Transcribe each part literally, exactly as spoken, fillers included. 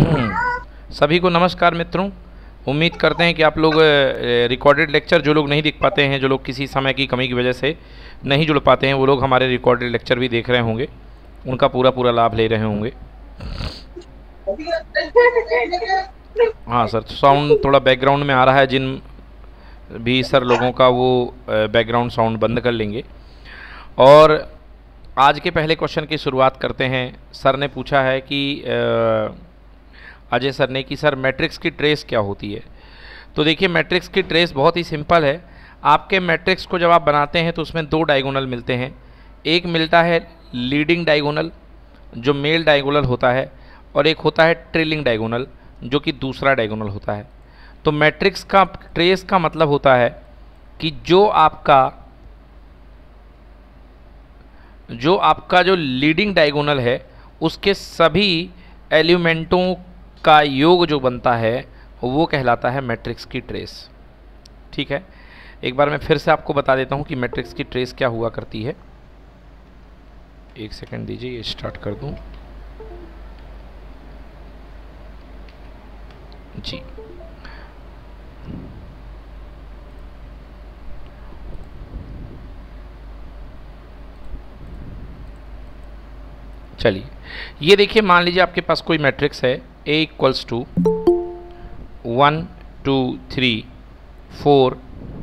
सभी को नमस्कार मित्रों। उम्मीद करते हैं कि आप लोग रिकॉर्डेड लेक्चर, जो लोग नहीं दिख पाते हैं, जो लोग किसी समय की कमी की वजह से नहीं जुड़ पाते हैं, वो लोग हमारे रिकॉर्डेड लेक्चर भी देख रहे होंगे, उनका पूरा पूरा लाभ ले रहे होंगे। हाँ सर, साउंड थोड़ा बैकग्राउंड में आ रहा है, जिन भी सर लोगों का वो बैकग्राउंड साउंड बंद कर लेंगे। और आज के पहले क्वेश्चन की शुरुआत करते हैं। सर ने पूछा है कि अजय सर ने कि सर मैट्रिक्स की ट्रेस क्या होती है। तो देखिए, मैट्रिक्स की ट्रेस बहुत ही सिंपल है। आपके मैट्रिक्स को जब आप बनाते हैं तो उसमें दो डायगोनल मिलते हैं। एक मिलता है लीडिंग डायगोनल जो मेल डायगोनल होता है, और एक होता है ट्रेलिंग डायगोनल जो कि दूसरा डायगोनल होता है। तो मैट्रिक्स का ट्रेस का मतलब होता है कि जो आपका जो आपका जो लीडिंग डायगोनल है उसके सभी एलिमेंटों का योग जो बनता है वो कहलाता है मैट्रिक्स की ट्रेस। ठीक है, एक बार मैं फिर से आपको बता देता हूँ कि मैट्रिक्स की ट्रेस क्या हुआ करती है। एक सेकंड दीजिए, ये स्टार्ट कर दूँ जी। चलिए, ये देखिए, मान लीजिए आपके पास कोई मैट्रिक्स है A equals to one two three four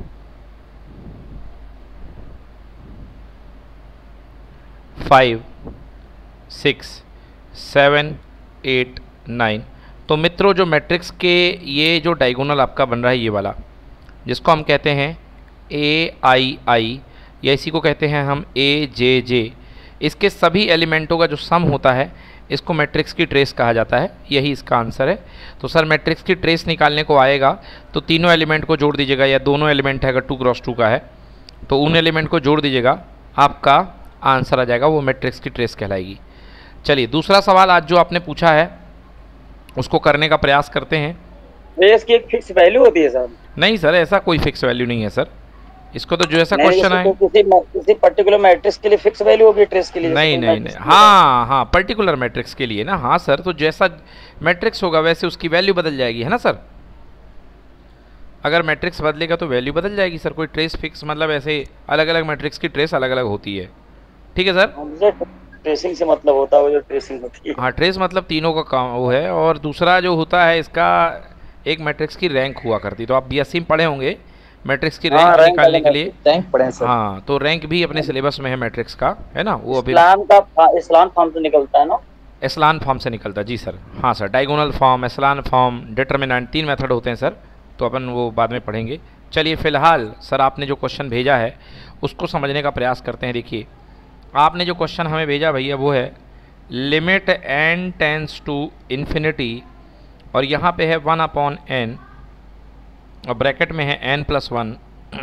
five six seven eight nine. तो मित्रों, जो मैट्रिक्स के ये जो डायगोनल आपका बन रहा है, ये वाला जिसको हम कहते हैं ए आई आई, या इसी को कहते हैं हम ए जे जे, इसके सभी एलिमेंटों का जो सम होता है इसको मैट्रिक्स की ट्रेस कहा जाता है। यही इसका आंसर है। तो सर मैट्रिक्स की ट्रेस निकालने को आएगा तो तीनों एलिमेंट को जोड़ दीजिएगा, या दोनों एलिमेंट है अगर टू क्रॉस टू का है तो उन एलिमेंट को जोड़ दीजिएगा, आपका आंसर आ जाएगा, वो मैट्रिक्स की ट्रेस कहलाएगी। चलिए, दूसरा सवाल आज जो आपने पूछा है उसको करने का प्रयास करते हैं। ट्रेस की एक फिक्स वैल्यू होती है सर? नहीं सर, ऐसा कोई फिक्स वैल्यू नहीं है सर। इसको तो जो ऐसा क्वेश्चन है, किसी किसी पर्टिकुलर मैट्रिक्स के लिए फिक्स वैल्यू होगी ट्रेस के लिए? नहीं नहीं नहीं, हाँ हाँ, पर्टिकुलर मैट्रिक्स के लिए ना। हाँ सर, तो जैसा मैट्रिक्स होगा वैसे उसकी वैल्यू बदल जाएगी, है ना सर। अगर मैट्रिक्स बदलेगा तो वैल्यू बदल जाएगी सर। कोई ट्रेस फिक्स मतलब ऐसे अलग अलग मैट्रिक्स की ट्रेस अलग अलग होती है। ठीक है सर, ट्रेसिंग से मतलब होता है वो जो ट्रेसिंग होती है। हाँ, ट्रेस मतलब तीनों का काम वो है। और दूसरा जो होता है इसका, एक मैट्रिक्स की रैंक हुआ करती। तो आप बीएससी में पढ़े होंगे मैट्रिक्स की रैंक हाँ, निकालने के लिए। रैंक पढ़े सर। हाँ, तो रैंक भी अपने सिलेबस में है मैट्रिक्स का, है ना। वो अभी इस्लान का इस्लान फॉर्म से निकलता है ना? एस्लान फॉर्म से निकलता है जी सर। हाँ sir, diagonal form, echelon form, determinant, तीन मेथड होते हैं सर। तो अपन वो बाद में पढ़ेंगे। चलिए, फिलहाल सर आपने जो क्वेश्चन भेजा है उसको समझने का प्रयास करते हैं। देखिए, आपने जो क्वेश्चन हमें भेजा भैया वो है limit n tends to infinity, और यहाँ पे है वन अपॉन एन, और ब्रैकेट में है n plus one,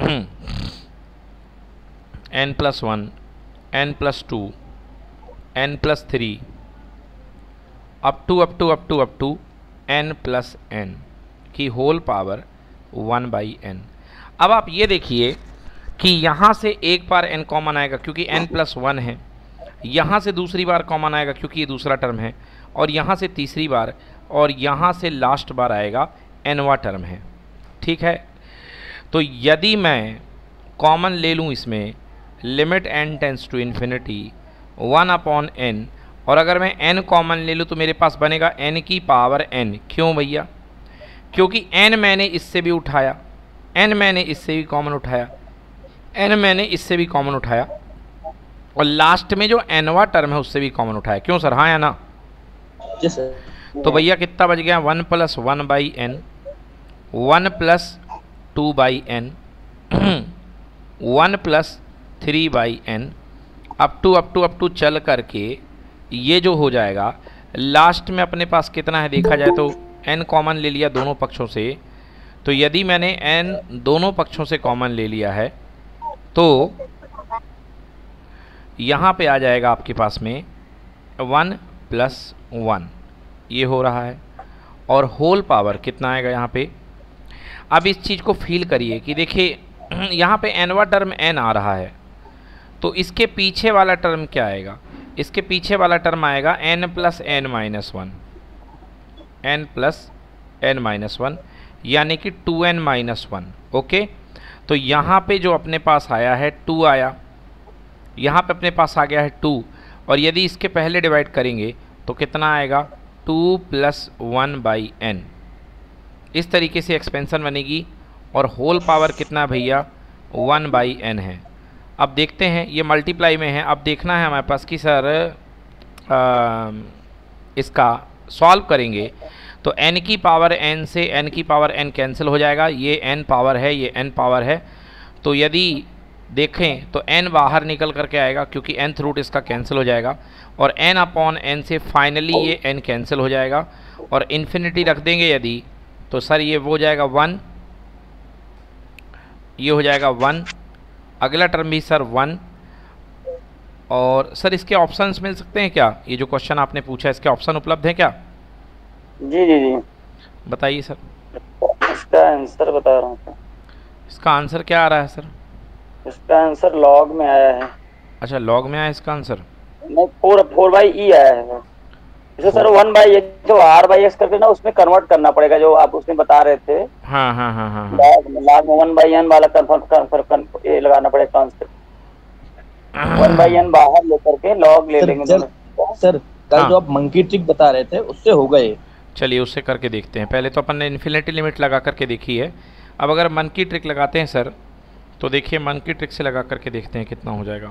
n plus one, n plus two, N plus three, up to up to up to up to N plus n की whole power one by n. अब आप ये देखिए कि यहाँ से एक बार n कॉमन आएगा क्योंकि n प्लस वन है, यहाँ से दूसरी बार कॉमन आएगा क्योंकि ये दूसरा टर्म है, और यहाँ से तीसरी बार, और यहाँ से लास्ट बार आएगा nवा टर्म है। ठीक है, तो यदि मैं कॉमन ले लूँ इसमें limit n tends to infinity one upon n, और अगर मैं n कॉमन ले लूँ तो मेरे पास बनेगा n की पावर n। क्यों भैया? क्योंकि n मैंने इससे भी उठाया, n मैंने इससे भी कॉमन उठाया, n मैंने इससे भी कॉमन उठाया, और लास्ट में जो nवा टर्म है उससे भी कॉमन उठाया। क्यों सर, हाँ या ना? जी सर। तो भैया कितना बच गया? One plus one by n, one plus two by n, one plus three by n, up to up to up to चल करके ये जो हो जाएगा लास्ट में अपने पास कितना है देखा जाए तो n कॉमन ले लिया दोनों पक्षों से। तो यदि मैंने n दोनों पक्षों से कॉमन ले लिया है तो यहाँ पे आ जाएगा आपके पास में वन प्लस वन, ये हो रहा है, और होल पावर कितना आएगा यहाँ पे। अब इस चीज़ को फील करिए कि देखिए यहाँ पे nवा टर्म n आ रहा है, तो इसके पीछे वाला टर्म क्या आएगा? इसके पीछे वाला टर्म आएगा n plus N minus one, n plus N minus one, यानी कि two n minus one. Okay, तो यहाँ पे जो अपने पास आया है टू आया, यहाँ पे अपने पास आ गया है टू, और यदि इसके पहले डिवाइड करेंगे तो कितना आएगा, two plus one by n. इस तरीके से एक्सपेंशन बनेगी, और होल पावर कितना भैया, वन बाई एन है। अब देखते हैं, ये मल्टीप्लाई में है, अब देखना है हमारे पास कि सर आ, इसका सॉल्व करेंगे तो n की पावर n से n की पावर n कैंसिल हो जाएगा, ये n पावर है, ये n पावर है, तो यदि देखें तो n बाहर निकल करके आएगा क्योंकि nth रूट इसका कैंसिल हो जाएगा, और n अपॉन n से फाइनली ये n कैंसिल हो जाएगा, और इन्फिनिटी रख देंगे यदि तो सर ये वो हो जाएगा वन, ये हो जाएगा वन, अगला टर्म भी सर वन। और सर इसके ऑप्शंस मिल सकते हैं क्या, ये जो क्वेश्चन आपने पूछा इसके ऑप्शन उपलब्ध हैं क्या? जी जी जी बताइए सर। इसका आंसर बता रहा हूँ। इसका आंसर क्या आ रहा है सर? इसका आंसर लॉग में आया है। अच्छा, लॉग में आया इसका आंसर? नहीं, फोर फोर बाई ई आया है इसे सर। वन बाई एक्स जो आर बाई एक्स करके ना उसमें कन्वर्ट करना पड़ेगा, जो आप उसमें बता रहे थे। हाँ हाँ हाँ हाँ लॉग लॉग में वन बाई एन वाला कन्फर्म कन्फर्म ये लगाना पड़ेगा कॉन्सेप्ट। वन बाई एन बाहर लेकर के लॉग ले लेंगे सर। कल जो आप मंकी ट्रिक बता रहे थे उससे हो गए। चलिए उससे करके देखते हैं। पहले तो अपन ने इन्फिनिटी लिमिट लगा करके देखी है, अब अगर मन की ट्रिक लगाते हैं सर तो देखिए मन की ट्रिक से लगा करके देखते हैं कितना हो जाएगा।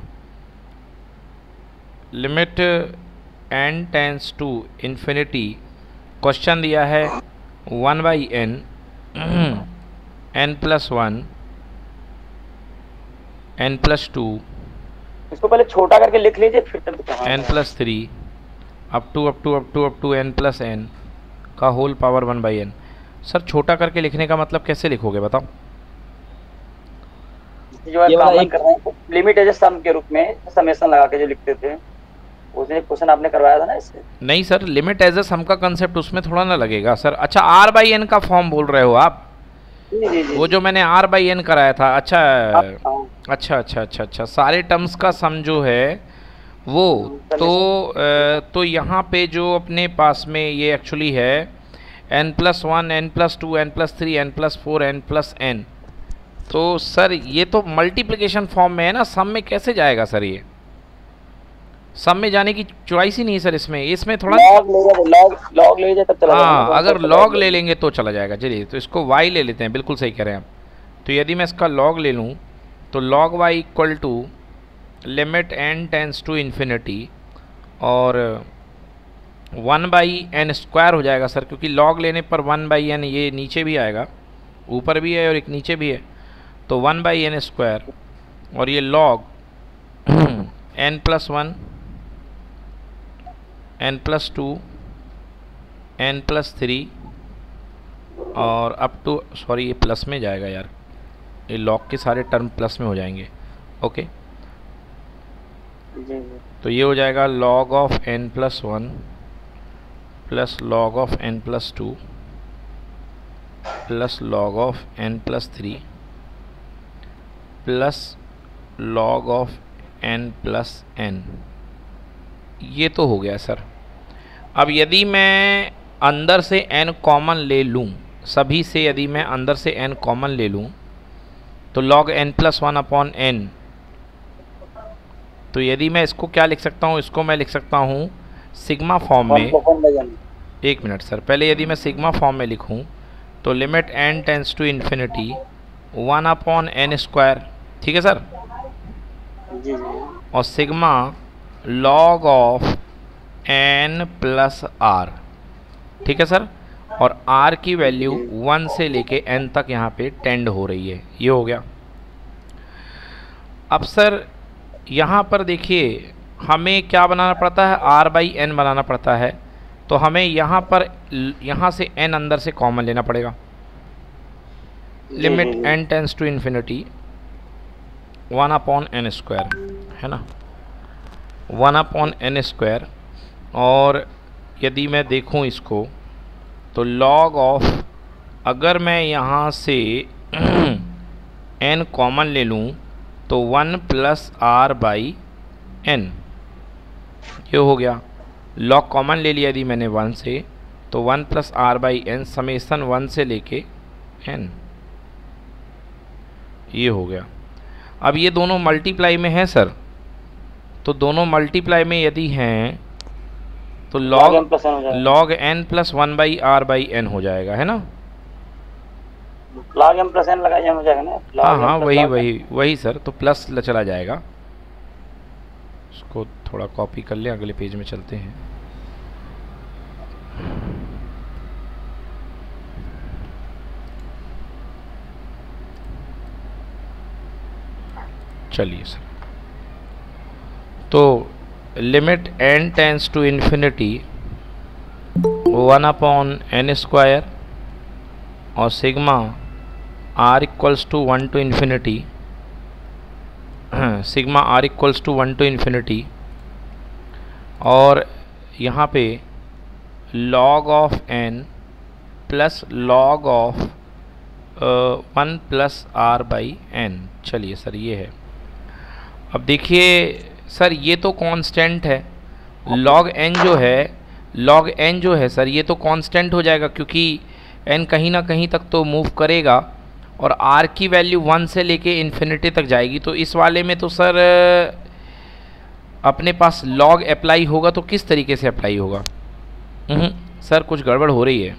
Limit n tends to infinity, question दिया है one by n, n plus one, n plus two, इसको पहले छोटा करके लिख लीजिए फिर n plus three, up to up to up to up to N plus n का whole power one by n. Sir छोटा करके लिखने का मतलब कैसे लिखोगे बताओ? जो है कॉमन कर रहे हैं लिमिट एज सम के रूप में समेशन लगा के जो लिखते थे, उसने क्वेश्चन आपने करवाया था ना इससे। नहीं sir, limit as a sum का कंसेप्ट उसमें थोड़ा ना लगेगा सर। अच्छा, आर बाई एन का फॉर्म बोल रहे हो आप? जी जी जी। वो जो मैंने आर बाई एन कराया था। अच्छा अच्छा अच्छा अच्छा अच्छा सारे टर्म्स का सम जो है वो तो तो यहाँ पे जो अपने पास में ये एक्चुअली है n plus one, n plus two, N plus three, n plus four, n plus n. तो सर ये तो मल्टीप्लिकेशन फॉर्म में है ना, सम में कैसे जाएगा सर? ये सम में जाने की चॉइस ही नहीं सर इसमें। इसमें थोड़ा लॉग ले लॉग लॉग ले जाए तब चला जाएगा। हाँ, अगर लॉग ले लेंगे तो चला जाएगा। चलिए तो इसको वाई ले लेते हैं, बिल्कुल सही कह रहे हैं आप। तो यदि मैं इसका लॉग ले लूँ तो log y equal to limit n tends to infinity और वन बाई एन स्क्वायर हो जाएगा सर, क्योंकि लॉग लेने पर वन बाई एन ये नीचे भी आएगा, ऊपर भी है और एक नीचे भी है, तो वन बाई एन स्क्वायर और ये log n plus one, n plus two, N plus three और अप टू, सॉरी ये प्लस में जाएगा यार, ये लॉग के सारे टर्म प्लस में हो जाएंगे। ओके, तो ये हो जाएगा log of n plus one plus log of n plus two plus log of n plus three plus log of n plus n. ये तो हो गया सर। अब यदि मैं अंदर से n कॉमन ले लूँ, सभी से यदि मैं अंदर से n कॉमन ले लूँ तो log n plus one upon n. तो यदि मैं इसको क्या लिख सकता हूँ, इसको मैं लिख सकता हूँ सिग्मा फॉर्म में। एक मिनट सर, पहले यदि मैं सिग्मा फॉर्म में लिखूँ तो limit n tends to infinity one upon n square, ठीक है सर, और sigma log of n plus r, ठीक है सर, और आर की वैल्यू वन से लेके एन तक यहाँ पे टेंड हो रही है। ये हो गया। अब सर यहाँ पर देखिए हमें क्या बनाना पड़ता है, आर बाई एन बनाना पड़ता है, तो हमें यहाँ पर यहाँ से एन अंदर से कॉमन लेना पड़ेगा। Limit n tends to infinity one upon n square, है ना, वन अपॉन एन स्क्वायर। और यदि मैं देखूं इसको तो लॉग ऑफ, अगर मैं यहाँ से एन कॉमन ले लूँ तो one plus r by n, ये हो गया। लॉग कॉमन ले लिया यदि मैंने वन से तो one plus r by n summation one से लेके एन, ये हो गया। अब ये दोनों मल्टीप्लाई में है सर, तो दोनों मल्टीप्लाई में यदि हैं तो log log n plus one by r by n हो जाएगा, है ना? लॉग एम प्लस एन लगा हो जाएगा ना? हाँ हाँ वही वही वही सर, तो प्लस चला जाएगा। उसको थोड़ा कॉपी कर लें, अगले पेज में चलते हैं। चलिए सर, तो limit n tends to infinity one upon n square और sigma r equals to one to infinity, sigma r equals to one to infinity, और यहाँ पे log of n plus log of one plus r by n. चलिए sir, ये है। अब देखिए sir, ये तो कांस्टेंट है, लॉग एन जो है लॉग एन जो है सर ये तो कांस्टेंट हो जाएगा, क्योंकि एन कहीं ना कहीं तक तो मूव करेगा और आर की वैल्यू वन से लेके इन्फिनिटी तक जाएगी। तो इस वाले में तो सर अपने पास लॉग अप्लाई होगा, तो किस तरीके से अप्लाई होगा? सर कुछ गड़बड़ हो रही है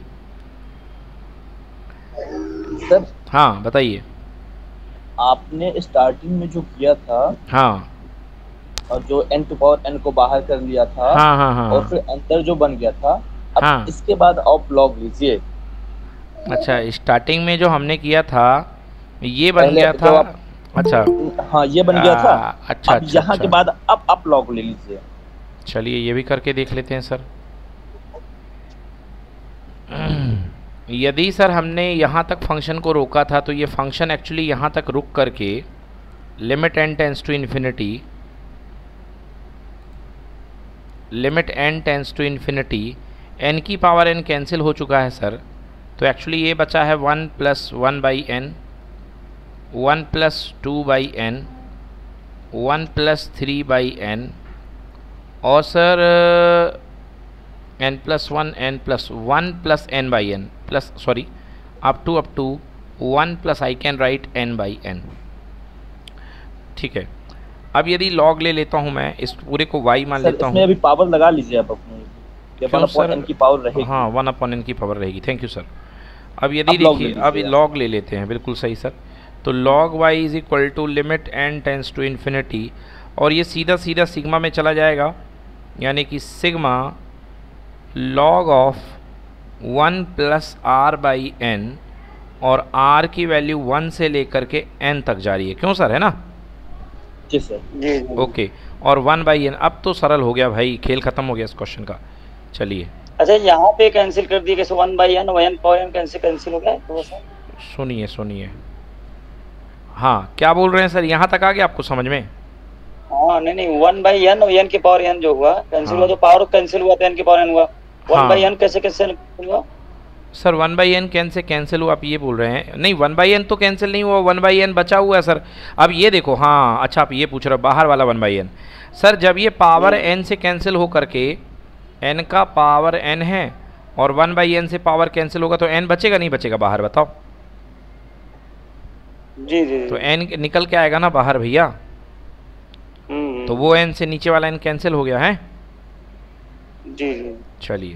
सर। हाँ बताइए। आपने स्टार्टिंग में जो किया था, हाँ, और जो n टू पावर n को बाहर कर लिया था, हाँ हाँ हाँ, और फिर अंदर जो बन गया था, अब हाँ, इसके बाद आप लॉग लीजिए। अच्छा, स्टार्टिंग में जो हमने किया था ये बन गया था। आप, अच्छा हाँ ये बन गया था। आ, अच्छा, अब अच्छा, यहाँ अच्छा। के बाद अब आप लॉग ले लीजिए। चलिए ये भी करके देख लेते हैं सर। यदि सर हमने यहाँ तक फंक्शन को रोका था, तो ये फंक्शन एक्चुअली यहाँ तक रुक करके limit n tends to infinity limit n tends to infinity n की पावर एन कैंसिल हो चुका है सर, तो एक्चुअली ये बचा है one plus one by n, one plus two by n, one plus three by n, और sir n plus one n plus one plus n by n plus sorry up to up to one plus I can write n by n. ठीक है, अब यदि log ले लेता हूँ मैं, इस पूरे को y मान लेता हूँ। अभी पावर लगा लीजिए आप अपनी, वन अपॉन एन की पावर रहेगी। हाँ, वन अपॉन एन की पावर रहेगी। Thank you sir. अब यदि देखिए, अब लॉग ले लेते हैं, बिल्कुल सही सर। तो log y is equal to limit n tends to infinity, और ये सीधा सीधा सिग्मा में चला जाएगा, यानी कि sigma log of one plus r by n, और r की वैल्यू वन से लेकर के n तक जा रही है। क्यों सर, है ना? जी सर। जी ओके, और वन बाई एन। अब तो सरल हो गया भाई, खेल खत्म हो गया इस क्वेश्चन का। चलिए, अच्छा यहाँ पे कैंसिल कर दिए कैसे? One by n one power n cancel cancel हो गया तो सुनिए सुनिए, हाँ क्या बोल रहे हैं सर, यहाँ तक आ गया आपको समझ में? हाँ नहीं नहीं, वन बाई एन एन की पावर एन जो हुआ कैंसिल हुआ, तो पावर कैंसिल हुआ तो एन की पावर एन हुआ। वन बाई एन कैसे कैंसिल हुआ सर? वन बाई एन कैसे कैंसिल हुआ आप ये बोल रहे हैं? नहीं, वन बाई एन तो कैंसिल नहीं हुआ, वन बाई एन बचा हुआ है सर। अब ये देखो, हाँ अच्छा आप ये पूछ रहे हो बाहर वाला वन बाई एन। सर जब ये पावर एन से कैंसिल हो करके एन का पावर एन है और वन बाई एन से पावर कैंसिल होगा, तो एन बचेगा नहीं बचेगा बाहर, बताओ? जी जी। तो एन निकल के आएगा ना बाहर भैया, तो वो एन से नीचे वाला एन कैंसिल हो गया है। जी जी। चलिए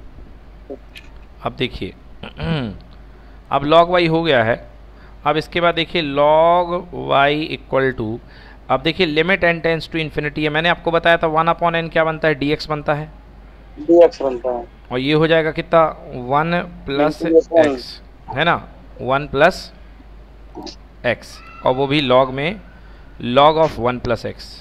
अब देखिए, अब log y हो गया है। अब इसके बाद देखिए log y इक्वल टू, अब देखिए limit n tends to infinity है। मैंने आपको बताया था वन अपॉन एन क्या बनता है? dx बनता है, dx बनता है, और ये हो जाएगा कितना? वन प्लस एक्स, है ना? वन प्लस एक्स, और वो भी log में log of one plus x,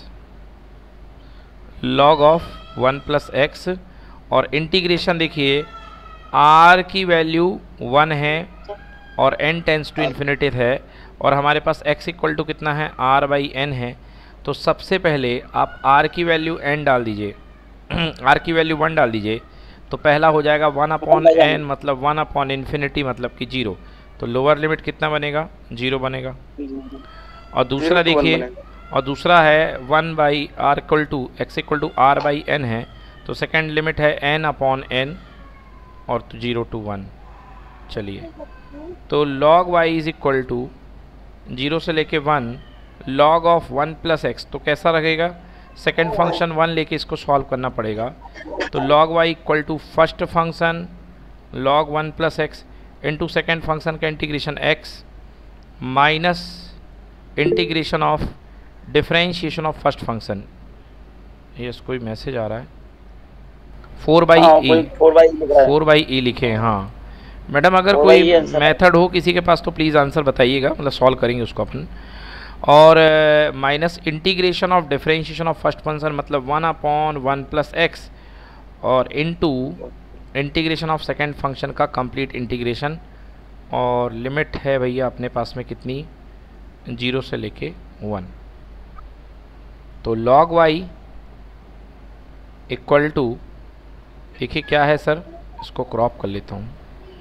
log of one plus x, और इंटीग्रेशन देखिए r की वैल्यू वन है और n टेंस टू इन्फिनिटी है, और हमारे पास x इक्वल टू कितना है? r बाई एन है। तो सबसे पहले आप r की वैल्यू n डाल दीजिए, r की वैल्यू वन डाल दीजिए, तो पहला हो जाएगा वन अपॉन एन, मतलब वन अपॉन इन्फिनिटी मतलब कि जीरो। तो लोअर लिमिट कितना बनेगा? जीरो बनेगा। और दूसरा देखिए, और दूसरा है one by r equal to x equal to r by n है, तो सेकेंड लिमिट है n अपॉन एन, और जीरो टू वन। चलिए, तो log y is equal to zero से लेके one log of one plus x, तो कैसा रहेगा, सेकेंड फंक्शन वन लेके इसको सॉल्व करना पड़ेगा। तो log y equal to first function log one plus x into second function का integration x minus integration of differentiation of first function. ये कोई मैसेज आ रहा है, four by e, four by e लिखे हैं। हाँ मैडम, अगर कोई मेथड हो किसी के पास तो प्लीज़ आंसर बताइएगा, मतलब सॉल्व करेंगे उसको अपन। और minus integration of differentiation of first function मतलब one upon one plus x, और into integration of second function का कंप्लीट इंटीग्रेशन। और लिमिट है भैया अपने पास में कितनी, जीरो से लेके वन। तो log y इक्वल टू, देखिए क्या है सर, इसको क्रॉप कर लेता हूँ।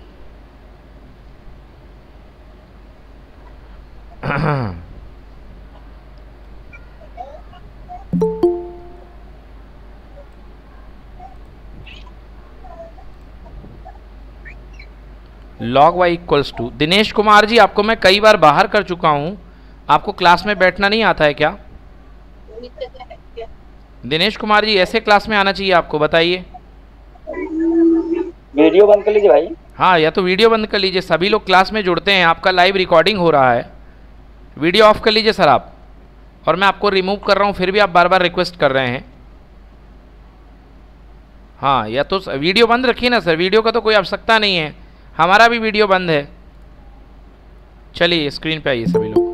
log y equals to, Dinesh Kumar ji आपको मैं कई बार बाहर कर चुका हूं, आपको क्लास में बैठना नहीं आता है क्या? दिनेश कुमार जी ऐसे क्लास में आना चाहिए आपको, बताइए। वीडियो बंद कर लीजिए भाई। हाँ, या तो वीडियो बंद कर लीजिए, सभी लोग क्लास में जुड़ते हैं, आपका लाइव रिकॉर्डिंग हो रहा है। वीडियो ऑफ कर लीजिए सर आप, और मैं आपको रिमूव कर रहा हूँ, फिर भी आप बार बार रिक्वेस्ट कर रहे हैं। हाँ, या तो वीडियो बंद रखिए ना सर, वीडियो का तो कोई आवश्यकता नहीं है, हमारा भी वीडियो बंद है। चलिए स्क्रीन पे आइए सभी लोग।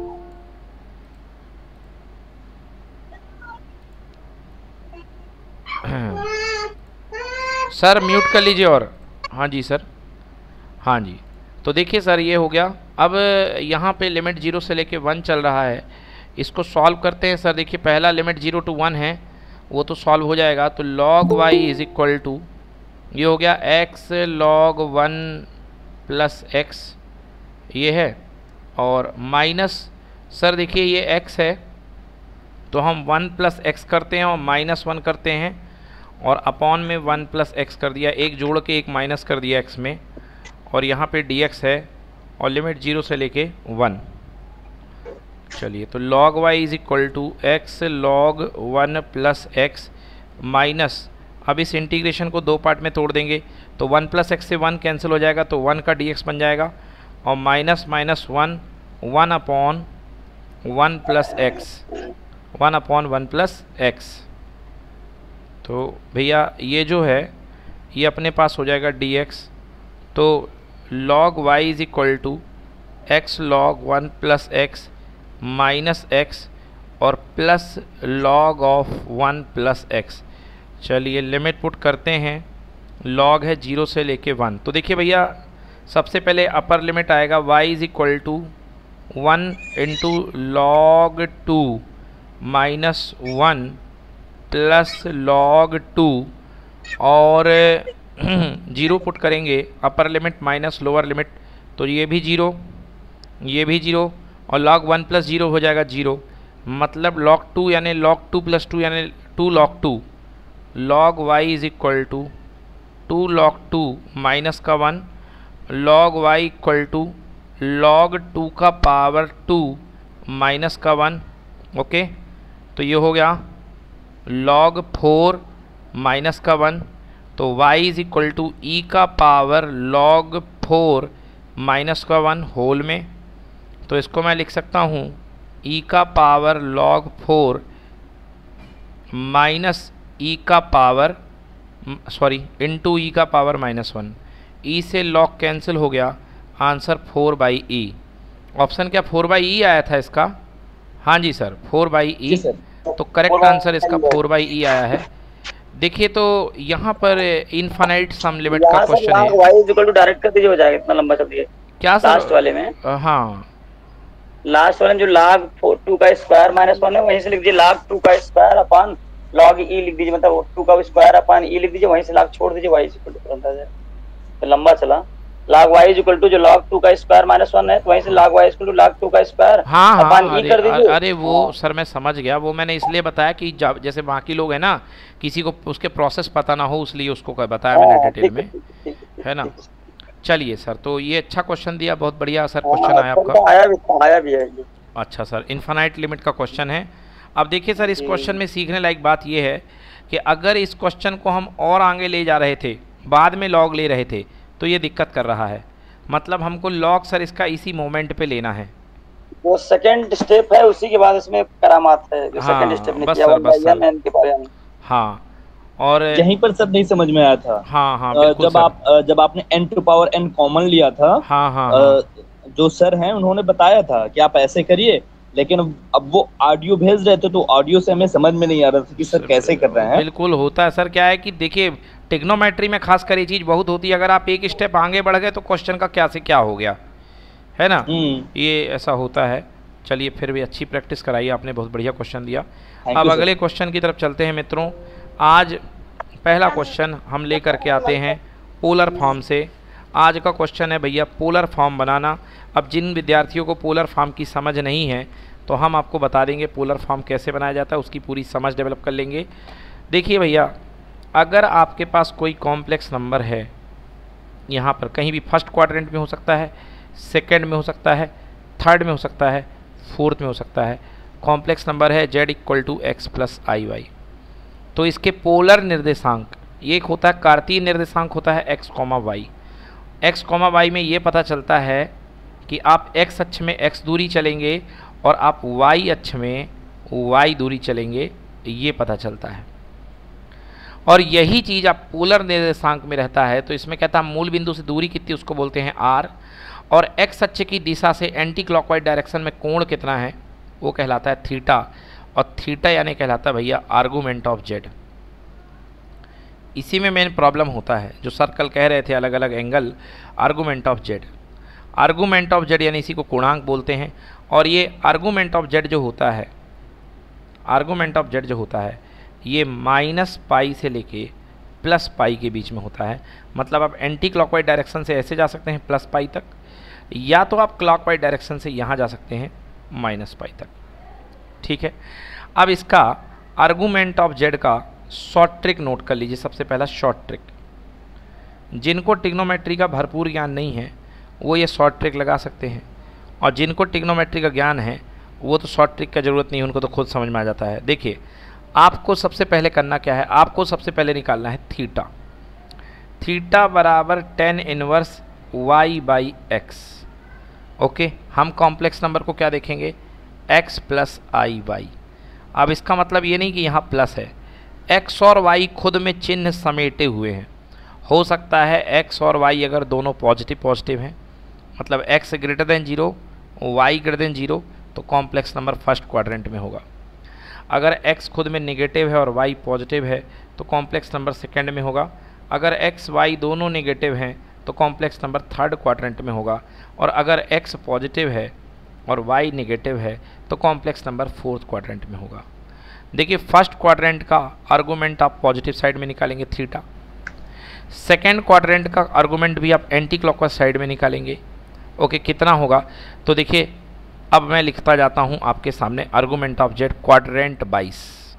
सर म्यूट कर लीजिए। और हाँ जी सर, हाँ जी। तो देखिए सर ये हो गया। अब यहाँ पे लिमिट जीरो से लेके वन चल रहा है, इसको सॉल्व करते हैं सर। देखिए पहला लिमिट जीरो टू वन है, वो तो सॉल्व हो जाएगा। तो log y is equal to, ये हो गया x log one plus x, ये है, और माइनस सर देखिए ये x है तो हम वन प्लस एक्स करते हैं और माइनस वन करते हैं, और अपॉन में वन प्लस एक्स कर दिया, एक जोड़ के एक माइनस कर दिया x में, और यहाँ पे dx है, और लिमिट जीरो से लेके वन। चलिए, तो log y is equal to x log one plus x minus, अब इस इंटीग्रेशन को दो पार्ट में तोड़ देंगे, तो वन प्लस एक्स से वन कैंसिल हो जाएगा, तो वन का dx बन जाएगा, और minus minus one, one upon one plus x, one upon one plus x. तो भैया ये जो है ये अपने पास हो जाएगा dx। तो log y is equal to x log one plus x minus x और plus log of one plus x. चलिए लिमिट पुट करते हैं, log है जीरो से लेके वन। तो देखिए भैया सबसे पहले अपर लिमिट आएगा y is equal to one into log two minus one plus log two, और जीरो पुट करेंगे, upper limit minus lower limit, तो ये भी जीरो, ये भी जीरो, और log वन प्लस जीरो हो जाएगा जीरो, मतलब log टू यानी log टू प्लस टू यानी two log two. log y is equal to two log two minus का one, log y equal to log two का power two minus का one. Okay, तो ये हो गया log फोर माइनस का one, तो y is equal to e का पावर log फोर माइनस का वन होल में। तो इसको मैं लिख सकता हूँ e का power log four minus e का पावर, सॉरी इनटू ई का पावर माइनस वन। ई से log कैंसिल हो गया, answer four by e. Option क्या फोर बाई ई आया था इसका? हाँ जी सर, फोर बाई ई। तो करेक्ट आंसर इसका फोर बाई ई आया है। देखिए तो यहाँ पर इनफाइनाइट सम लिमिट का क्वेश्चन है। y is equal to direct कर दीजिए, हो जाएगा, इतना लंबा कर दीजिए। क्या सर? लास्ट वाले में, हाँ लास्ट वाले में जो log टू का स्क्वायर माइनस वन है, वहीं से लिख दीजिए log टू का स्क्वायर अपॉन log e लिख दीजिए, मतलब टू का स्क्वायर अपॉन e लिख दीजिए, वहीं से log छोड़ दीजिए, y इज इक्वल टू तुरंत आ जाएगा। तो लंबा चला, log y is equal to जो log टू का स्क्वायर माइनस वन है, तो वहीं से log y equal to log two का स्क्वायर हाँ हाँ अपन अरे, कर दीजिए। अरे वो सर मैं समझ गया, वो मैंने इसलिए बताया कि जब जैसे बाकी लोग हैं ना, किसी को उसके प्रोसेस पता ना हो, इसलिए उसको बताया मैंने डिटेल में, है ना। चलिए सर, तो ये अच्छा क्वेश्चन दिया, बहुत बढ़िया सर क्वेश्चन आया आपका। आया भी आया भी है ये। अच्छा सर, इन्फानाइट लिमिट का क्वेश्चन है। अब देखिए सर, इस क्वेश्चन में सीखने लायक बात ये है कि अगर इस क्वेश्चन को हम और आगे ले जा रहे थे, बाद में लॉग ले रहे थे, तो ये दिक्कत कर रहा है। मतलब हमको लॉग सर इसका इसी मोमेंट पे लेना है। वो सेकंड स्टेप है, उसी के बाद इसमें करामात है जो हाँ, सेकंड स्टेप ने बस किया, सर, वो बस सर। एन के बारे में। हाँ, और यहीं पर सब नहीं समझ में आया था। हाँ हाँ अ, बिल्कुल जब सर। आप अ, जब आपने n to power n common लिया था, हाँ हाँ अ, हाँ, जो सर हैं उन्होंने बताया था कि आप ऐसे करिए, लेकिन अब वो ऑडियो भेज रहे थे तो ऑडियो से हमें समझ में नहीं आ रहा था कि सर कैसे कर रहे हैं। बिल्कुल होता है सर। क्या है कि देखिए, टिग्नोमेट्री में खास कर ये चीज़ बहुत होती है। अगर आप एक स्टेप आगे बढ़ गए तो क्वेश्चन का क्या से क्या हो गया, है ना, ये ऐसा होता है। चलिए, फिर भी अच्छी प्रैक्टिस कराई आपने, बहुत बढ़िया क्वेश्चन दिया। Thank अब you, sir. अगले क्वेश्चन की तरफ चलते हैं मित्रों। आज पहला क्वेश्चन हम लेकर के आते हैं पोलर फॉर्म से। आज का क्वेश्चन है भैया पोलर फॉर्म बनाना। अब जिन विद्यार्थियों को पोलर फॉर्म की समझ नहीं है, तो हम आपको बता देंगे पोलर फॉर्म कैसे बनाया जाता है, उसकी पूरी समझ डेवलप कर लेंगे। देखिए भैया, अगर आपके पास कोई कॉम्प्लेक्स नंबर है, यहाँ पर कहीं भी फर्स्ट क्वाड्रेंट में हो सकता है, सेकंड में हो सकता है, थर्ड में हो सकता है, फोर्थ में हो सकता है, कॉम्प्लेक्स नंबर है z equal to x plus i y, तो इसके पोलर निर्देशांक, ये एक होता है कार्तीय निर्देशांक होता है x comma y. x comma y में ये पता चलता है कि आप x अक्ष में x दूरी चलेंगे और आप y अक्ष में y दूरी चलेंगे, ये पता चलता है। और यही चीज़ आप पोलर निर्देशांक में रहता है, तो इसमें कहता है मूल बिंदु से दूरी कितनी, उसको बोलते हैं r, और x अक्ष की दिशा से एंटी क्लॉकवाइज डायरेक्शन में कोण कितना है, वो कहलाता है थीटा। और थीटा यानी कहलाता है भैया आर्गूमेंट ऑफ z। इसी में मेन प्रॉब्लम होता है, जो सर कल कह रहे थे अलग अलग angle, argument of z। Argument of z यानी इसी को कोणांक बोलते हैं। और ये आर्गूमेंट ऑफ z जो होता है, आर्गूमेंट ऑफ z जो होता है, ये माइनस पाई से लेके प्लस पाई के बीच में होता है। मतलब आप एंटी क्लॉकवाइज डायरेक्शन से ऐसे जा सकते हैं प्लस पाई तक, या तो आप क्लॉकवाइज डायरेक्शन से यहाँ जा सकते हैं माइनस पाई तक। ठीक है, अब इसका आर्गूमेंट ऑफ z का शॉर्ट ट्रिक नोट कर लीजिए। सबसे पहला शॉर्ट ट्रिक, जिनको टिग्नोमेट्री का भरपूर ज्ञान नहीं है वो ये शॉर्ट ट्रिक लगा सकते हैं, और जिनको टिग्नोमेट्री का ज्ञान है वो तो शॉर्ट ट्रिक का ज़रूरत नहीं है, उनको तो खुद समझ में आ जाता है। देखिए, आपको सबसे पहले करना क्या है, आपको सबसे पहले निकालना है थीटा। थीटा बराबर tan inverse y by x. Okay, हम कॉम्प्लेक्स नंबर को क्या देखेंगे, x प्लस आई वाई। अब इसका मतलब ये नहीं कि यहाँ प्लस है, x और y खुद में चिन्ह समेटे हुए हैं। हो सकता है x और y अगर दोनों पॉजिटिव पॉजिटिव हैं, मतलब x greater than zero, y greater than zero, तो कॉम्प्लेक्स नंबर फर्स्ट क्वाड्रेंट में होगा। अगर x खुद में नेगेटिव है और y पॉजिटिव है, तो कॉम्प्लेक्स नंबर सेकंड में होगा। अगर x y दोनों नेगेटिव हैं, तो कॉम्प्लेक्स नंबर थर्ड क्वाड्रेंट में होगा। और अगर x पॉजिटिव है और y नेगेटिव है, तो कॉम्प्लेक्स नंबर फोर्थ क्वाड्रेंट में होगा। देखिए, फर्स्ट क्वाड्रेंट का आर्गूमेंट आप पॉजिटिव साइड में निकालेंगे थीटा, सेकेंड क्वाड्रेंट का आर्गूमेंट भी आप एंटी क्लॉकवाइज साइड में निकालेंगे। ओके, कितना होगा, तो देखिए अब मैं लिखता जाता हूँ आपके सामने आर्गूमेंट ऑफ जेड क्वाड्रेंट बाईस।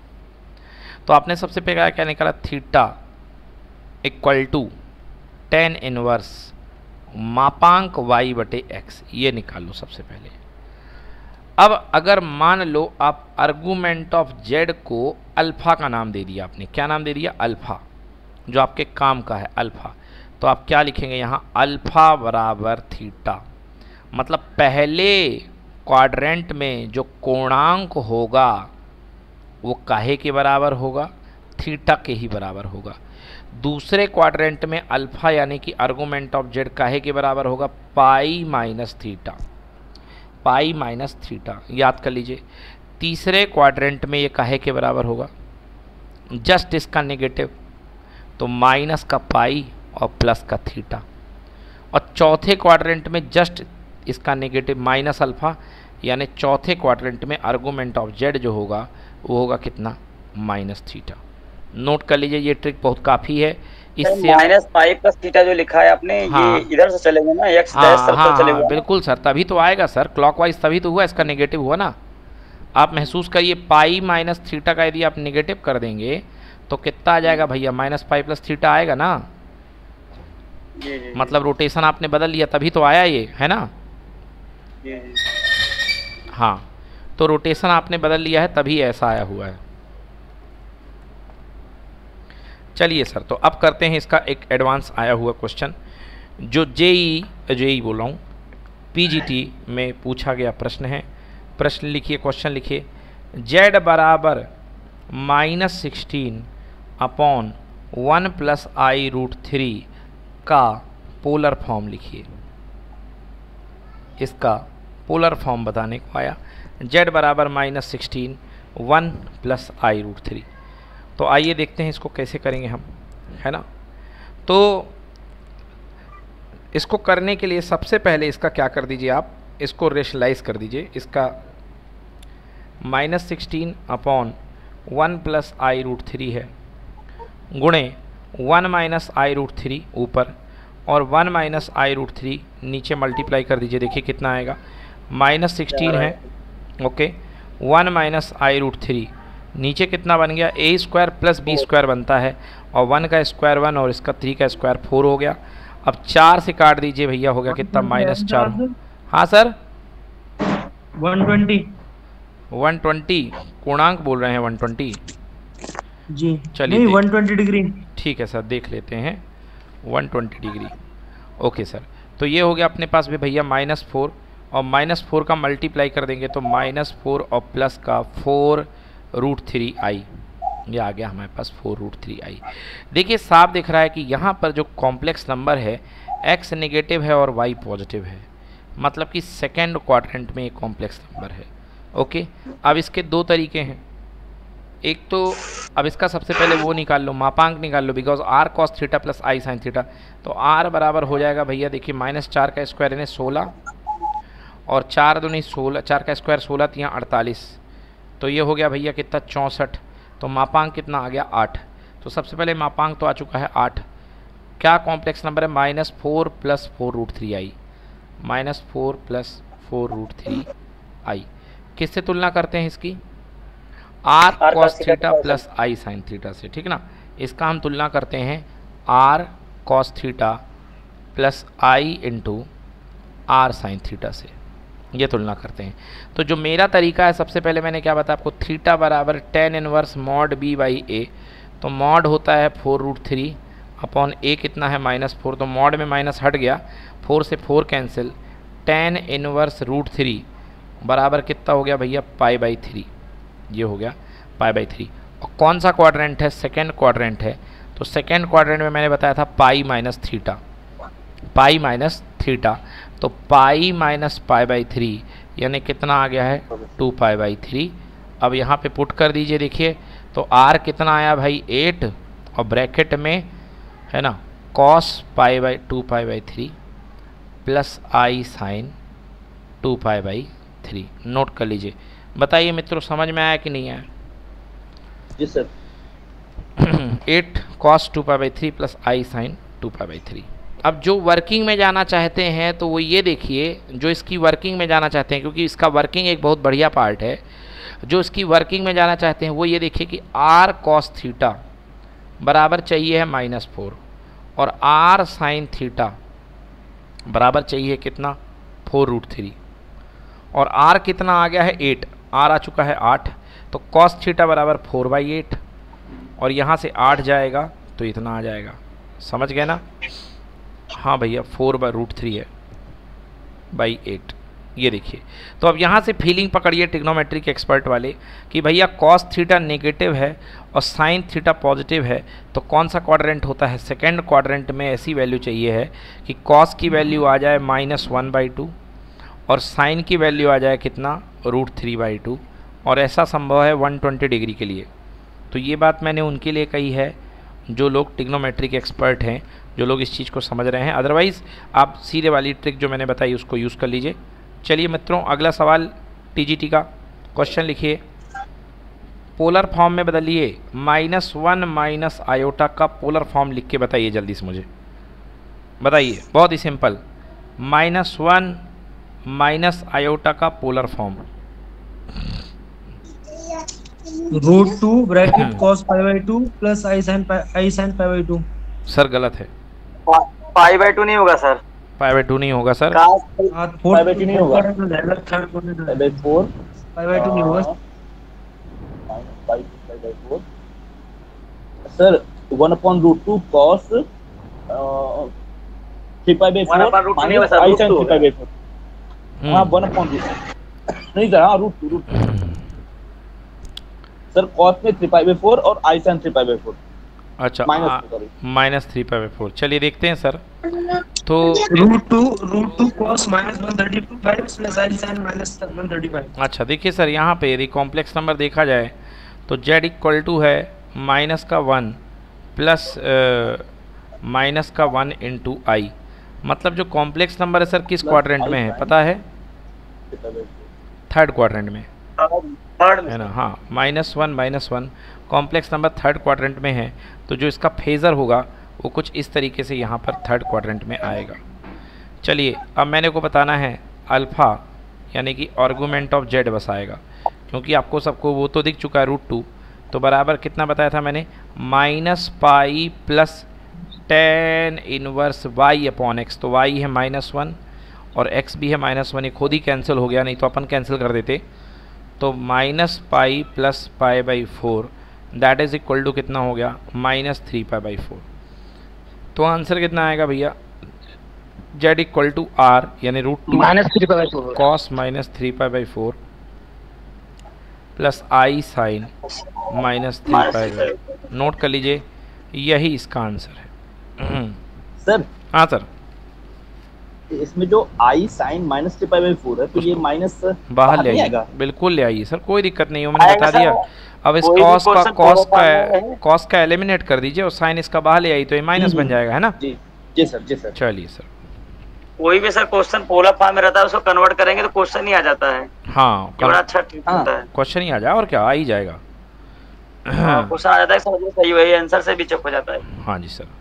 तो आपने सबसे पहले क्या निकाला, theta equal to tan inverse मापांक y बटे एक्स, ये निकाल लो सबसे पहले। अब अगर मान लो आप आर्गूमेंट ऑफ z को अल्फ़ा का नाम दे दिया आपने, क्या नाम दे दिया, अल्फ़ा, जो आपके काम का है अल्फ़ा, तो आप क्या लिखेंगे यहाँ, अल्फ़ा बराबर थीटा। मतलब पहले क्वाड्रेंट में जो कोणांक होगा वो काहे के बराबर होगा, थीटा के ही बराबर होगा। दूसरे क्वाड्रेंट में अल्फ़ा यानी कि आर्गूमेंट ऑफ जेड काहे के बराबर होगा, pi minus theta, pi minus theta, याद कर लीजिए। तीसरे क्वाड्रेंट में ये काहे के बराबर होगा, जस्ट इसका नेगेटिव, तो माइनस का पाई और प्लस का थीटा। और चौथे क्वाड्रेंट में जस्ट इसका नेगेटिव माइनस अल्फ़ा, यानी चौथे क्वाड्रेंट में आर्गूमेंट ऑफ जेड जो होगा वो होगा कितना, माइनस थीटा। नोट कर लीजिए, ये ट्रिक बहुत काफ़ी है इससे आप- माइनस पाई प्लस थीटा जो लिखा है आपने, हाँ। ये इधर से चलेगा ना, एक्स डैश हाँ सर्कल हाँ चलेगा हाँ ना? बिल्कुल सर, तभी तो आएगा सर, क्लॉकवाइज तभी तो हुआ, इसका नेगेटिव हुआ ना। आप महसूस करिए, पाई माइनस थीटा का यदि आप नेगेटिव कर देंगे तो कितना आ जाएगा भैया, माइनस पाई प्लस थीटा आएगा ना। जी जी जी, मतलब रोटेशन आपने बदल लिया तभी तो आया ये, है ना। जी जी। हाँ, तो रोटेशन आपने बदल लिया है तभी ऐसा आया हुआ है। चलिए सर, तो अब करते हैं इसका एक एडवांस आया हुआ क्वेश्चन, जो जेई जेई बोल रहा हूँ पीजीटी में पूछा गया प्रश्न है। प्रश्न लिखिए, क्वेश्चन लिखिए, जेड बराबर minus sixteen upon one plus i root three का पोलर फॉर्म लिखिए। इसका पोलर फॉर्म बताने को आया, जेड बराबर minus sixteen one plus i root three. तो आइए देखते हैं इसको कैसे करेंगे हम, है ना। तो इसको करने के लिए सबसे पहले इसका क्या कर दीजिए आप, इसको रेशनलाइज कर दीजिए। इसका minus sixteen upon one plus i root three है, गुणे one minus i root three ऊपर और one minus i root three नीचे मल्टीप्लाई कर दीजिए। देखिए कितना आएगा, माइनस सिक्सटीन है, okay, one minus i root three नीचे कितना बन गया, ए स्क्वायर प्लस बी स्क्वायर बनता है, और वन का स्क्वायर वन और इसका थ्री का स्क्वायर फोर हो गया। अब चार से काट दीजिए भैया, हो गया कितना, माइनस चार। हाँ sir, one twenty one twenty पूर्णांक बोल रहे हैं, वन ट्वेंटी जी, चलिए नहीं देख- वन ट्वेंटी डिग्री। ठीक है सर, देख लेते हैं, one twenty degree, okay sir. तो ये हो गया अपने पास भी भैया माइनस फोर, और माइनस फोर का मल्टीप्लाई कर देंगे तो माइनस फोर और प्लस का फोर रूट थ्री आई, ये आ गया हमारे पास फोर रूट थ्री आई। देखिए साफ दिख रहा है कि यहाँ पर जो कॉम्प्लेक्स नंबर है एक्स नेगेटिव है और वाई पॉजिटिव है, मतलब कि सेकेंड क्वाड्रेंट में एक कॉम्प्लेक्स नंबर है, ओके। अब इसके दो तरीके हैं, एक तो अब इसका सबसे पहले वो निकाल लो, मापांक निकाल लो, because r cos theta plus i sine theta. तो आर बराबर हो जाएगा भैया, देखिए माइनस चार का स्क्वायर यानी सोलह, और चार दूनी सोलह, चार का स्क्वायर सोलह, यहाँ अड़तालीस, तो ये हो गया भैया कितना, चौंसठ। तो मापांक कितना आ गया, आठ। तो सबसे पहले मापांक तो आ चुका है आठ। क्या कॉम्प्लेक्स नंबर है, minus four plus four root three i, minus four plus four root three i. किससे तुलना करते हैं इसकी, r R cos cos theta theta plus i sine theta से, ठीक ना। इसका हम तुलना करते हैं r cos theta plus i into r sine theta से, ये तुलना करते हैं। तो जो मेरा तरीका है, सबसे पहले मैंने क्या बताया आपको, थीटा बराबर tan inverse mod b by ए, तो मॉड होता है four root three upon a कितना है, माइनस फोर, तो मॉड में माइनस हट गया, फोर से four cancel, tan inverse root three बराबर कितना हो गया भैया, पाई बाई थ्री, ये हो गया पाई बाई थ्री। और कौन सा क्वाड्रेंट है, सेकेंड क्वाड्रेंट है, तो सेकेंड क्वाड्रेंट में मैंने बताया था pi minus theta, pi minus theta, तो pi minus pi by three यानी कितना आ गया है, टू पाई बाई थ्री। अब यहाँ पे पुट कर दीजिए, देखिए तो आर कितना आया भाई, एट, और ब्रैकेट में है ना cos pi by two pi by three plus i sine two pi by three. Note कर लीजिए, बताइए मित्रों समझ में आया कि नहीं आया। जी sir. Eight cos two pi by three plus i sine two pi by three. अब जो वर्किंग में जाना चाहते हैं तो वो ये देखिए, जो इसकी वर्किंग में जाना चाहते हैं, क्योंकि इसका वर्किंग एक बहुत बढ़िया पार्ट है, जो इसकी वर्किंग में जाना चाहते हैं वो ये देखिए कि आर कॉस थीटा बराबर चाहिए है माइनस फोर, और आर साइन थीटा बराबर चाहिए कितना, फोर रूट थ्री, और आर कितना आ गया है, एट, आर आ चुका है आठ, तो कॉस थीटा बराबर फोर बाई एट, और यहाँ से आठ जाएगा तो इतना आ जाएगा, समझ गए ना। हाँ भैया, फोर बाई रूट थ्री है बाई एट, ये देखिए। तो अब यहाँ से फीलिंग पकड़िए ट्रिग्नोमेट्रिक एक्सपर्ट वाले कि भैया कॉस थीटा नेगेटिव है और साइन थीटा पॉजिटिव है, तो कौन सा क्वाड्रेंट होता है, सेकेंड क्वाड्रेंट में ऐसी वैल्यू चाहिए है कि कॉस की वैल्यू आ जाए माइनस वन बाई टू और साइन की वैल्यू आ जाए कितना, रूट थ्री बाई टू, और ऐसा संभव है वन ट्वेंटी डिग्री के लिए। तो ये बात मैंने उनके लिए कही है जो लोग ट्रिग्नोमेट्रिक एक्सपर्ट हैं, जो लोग इस चीज़ को समझ रहे हैं। अदरवाइज़ आप सीधे वाली ट्रिक जो मैंने बताई उसको यूज़ कर लीजिए। चलिए मित्रों, अगला सवाल टीजीटी का क्वेश्चन लिखिए। पोलर फॉर्म में बदलिए, माइनस वन माइनस आयोटा का पोलर फॉर्म लिख के बताइए जल्दी से मुझे, बताइए, बहुत ही simple. Minus one minus iota का polar form. Root two bracket cos pi by two plus i sine i sine pi by two. Sir गलत है, पाई बाई टू नहीं होगा सर, पाई बाई टू नहीं होगा सर, पाई बाई टू नहीं होगा, pi by four by two नहीं होगा pi by four sir, one upon root two cos three pi by one upon root two नहीं होगा sir, i root sine two three pi by four. हाँ one upon root नहीं sir, हाँ root two root two sir, cos में three pi by four और i sine three pi by four. अच्छा minus minus three pi by four. चलिए देखते हैं sir, तो root two root two cos minus one thirty five plus i sine minus one thirty five. अच्छा देखिए sir, यहाँ पे यदि कॉम्प्लेक्स नंबर देखा जाए तो z इक्वल टू है माइनस का वन प्लस माइनस का वन इंटू आई, मतलब जो कॉम्प्लेक्स नंबर है सर किस क्वाड्रेंट में है पता है? थर्ड क्वाड्रेंट में है ना। हाँ, minus one minus one complex number third quadrant में है, तो जो इसका फेज़र होगा वो कुछ इस तरीके से यहाँ पर थर्ड क्वाड्रेंट में आएगा। चलिए अब मैंने को बताना है अल्फ़ा यानी कि आर्गूमेंट ऑफ जेड बस आएगा, क्योंकि आपको सबको वो तो दिख चुका है रूट टू, तो बराबर कितना बताया था मैंने? Minus pi plus tan inverse y upon x. तो वाई है माइनस वन और एक्स भी है माइनस वन, ये खुद ही कैंसिल हो गया, नहीं तो अपन कैंसिल कर देते। तो minus pi plus pi by four that is equal to कितना हो गया? Minus three pi by four. तो आंसर कितना आएगा भैया? जेड इक्वल टू आर यानी root two minus three pi by four cos minus three pi by four plus i sine minus three pi by. Note कर लीजिए, यही इसका answer है सर। हाँ सर, इसमें जो i sine minus three pi by four है, तो ये माइनस बाहर ले आइए, बिल्कुल ले आइए सर, कोई दिक्कत नहीं है, मैंने बता दिया। अब इस कॉस का कॉस का कॉस का एलिमिनेट कर दीजिए और साइन इसका बाहर ले आई तो ये माइनस बन जाएगा, है ना? जी जी सर, जी सर। चलिए सर, कोई भी सर क्वेश्चन पोलर फॉर्म में रहता है उसको कन्वर्ट करेंगे तो क्वेश्चन ही आ जाता है। हाँ, ये बड़ा अच्छा ट्रिक होता है, क्वेश्चन ही आ जाए और क्या आ ही जाएगा। क्वेश्चन आ जाता है, समझिए सही वही आंसर से भी चेक हो जाता है। हाँ जी सर।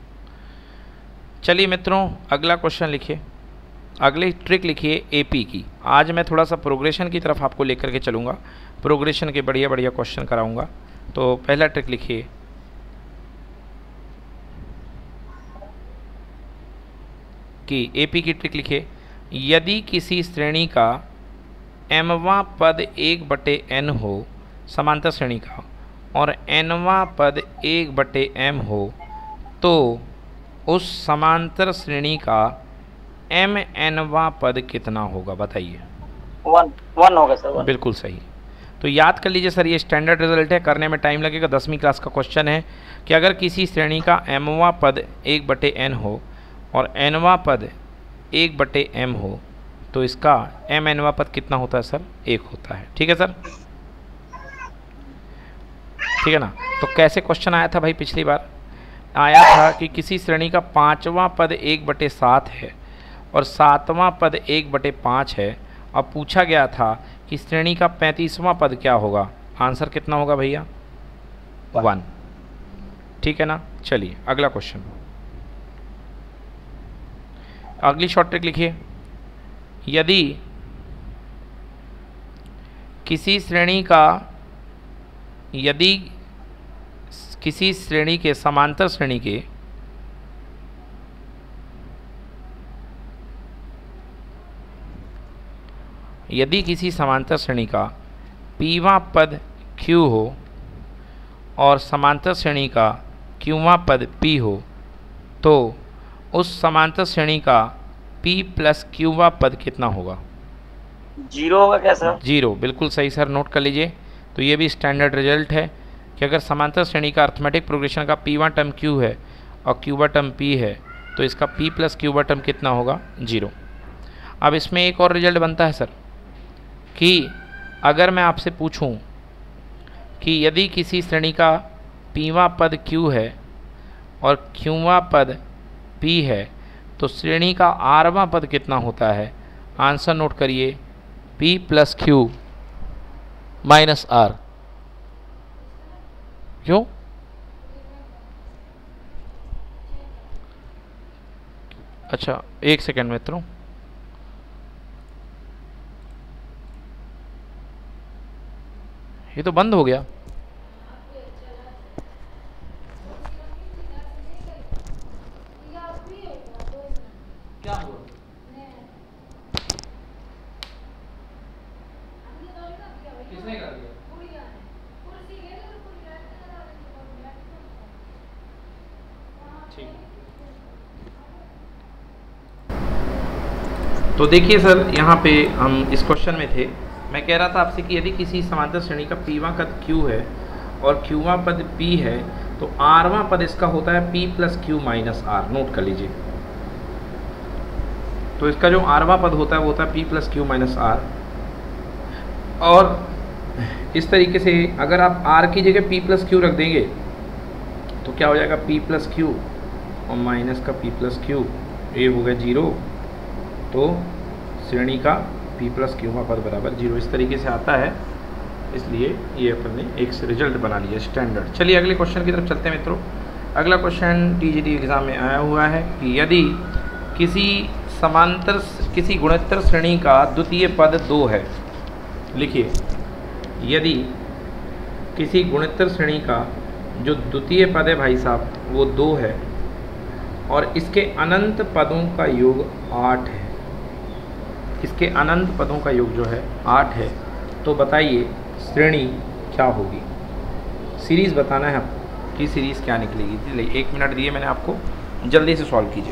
चलिए मित्रों, अगला क्वेश्चन लिखिए, अगली ट्रिक लिखिए एपी की। आज मैं थोड़ा सा प्रोग्रेशन की तरफ आपको लेकर के चलूँगा, प्रोग्रेशन के बढ़िया बढ़िया क्वेश्चन कराऊंगा। तो पहला ट्रिक लिखिए, कि एपी की ट्रिक लिखिए, यदि किसी श्रेणी का एमवां पद एक बटे एन हो, समांतर श्रेणी का, और एनवां पद एक बटे एम हो, तो उस समांतर श्रेणी का एम एनवां पद कितना होगा? बताइए। वन वन होगा सर, वन। बिल्कुल सही। तो याद कर लीजिए सर, ये स्टैंडर्ड रिजल्ट है, करने में टाइम लगेगा, दसवीं क्लास का क्वेश्चन है कि अगर किसी श्रेणी का एमवां पद एक बटे एन हो और एनवां पद एक बटे एम हो, तो इसका एम एनवां पद कितना होता है सर? एक होता है। ठीक है सर, ठीक है ना? तो कैसे क्वेश्चन आया था भाई? पिछली बार आया था कि किसी श्रेणी का पाँचवां पद एक बटे सात है और सातवां पद एक बटे पाँच है। अब पूछा गया था कि श्रेणी का पैंतीसवां पद क्या होगा? आंसर कितना होगा भैया? वन। ठीक है ना? चलिए अगला क्वेश्चन, अगली शॉर्ट ट्रिक लिखिए, यदि किसी श्रेणी का यदि किसी श्रेणी के समांतर श्रेणी के यदि किसी समांतर श्रेणी का पीवां पद क्यू हो और समांतर श्रेणी का क्यूवां पद पी हो, तो उस समांतर श्रेणी का पी प्लस क्यूवां पद कितना होगा? जीरो होगा क्या सर? जीरो, बिल्कुल सही सर, नोट कर लीजिए। तो ये भी स्टैंडर्ड रिजल्ट है कि अगर समांतर श्रेणी का अर्थमेटिक प्रोग्रेशन का पीवां टर्म क्यू है और क्यूबा टर्म पी है, तो इसका पी प्लस क्यूबा टर्म कितना होगा? जीरो। अब इसमें एक और रिजल्ट बनता है सर कि अगर मैं आपसे पूछूं कि यदि किसी श्रेणी का पीवां पद क्यू है और क्यूवां पद पी है, तो श्रेणी का आरवां पद कितना होता है? आंसर नोट करिए, p plus q minus r. क्यों? अच्छा एक सेकेंड मित्रों, ये तो बंद हो गया। क्या हुआ? किसने कर दिया? ठीक। तो देखिए सर, यहाँ पे हम इस क्वेश्चन में थे, मैं कह रहा था आपसे कि यदि किसी समांतर श्रेणी का पीवां पद Q है और क्यूवां पद P है तो आरवां पद इसका होता है P plus q minus r. Note कर लीजिए। तो इसका जो आरवां पद होता है वो होता है P plus q minus r. और इस तरीके से अगर आप R की जगह P प्लस क्यू रख देंगे तो क्या हो जाएगा, P प्लस क्यू और माइनस का P प्लस क्यू, ये हो गया जीरो। तो श्रेणी का P प्लस क्यू का पद बराबर जीरो, इस तरीके से आता है। इसलिए ये अपन ने एक रिजल्ट बना लिया स्टैंडर्ड। चलिए अगले क्वेश्चन की तरफ चलते हैं मित्रों। अगला क्वेश्चन टीजीटी एग्जाम में आया हुआ है कि यदि किसी समांतर किसी गुणोत्तर श्रेणी का द्वितीय पद दो है, लिखिए, यदि किसी गुणोत्तर श्रेणी का जो द्वितीय पद है भाई साहब वो दो है और इसके अनंत पदों का योग आठ है, इसके अनंत पदों का योग जो है आठ है, तो बताइए श्रेणी क्या होगी। सीरीज़ बताना है कि सीरीज़ क्या निकलेगी। चलिए एक मिनट दिए मैंने आपको, जल्दी से सॉल्व कीजिए।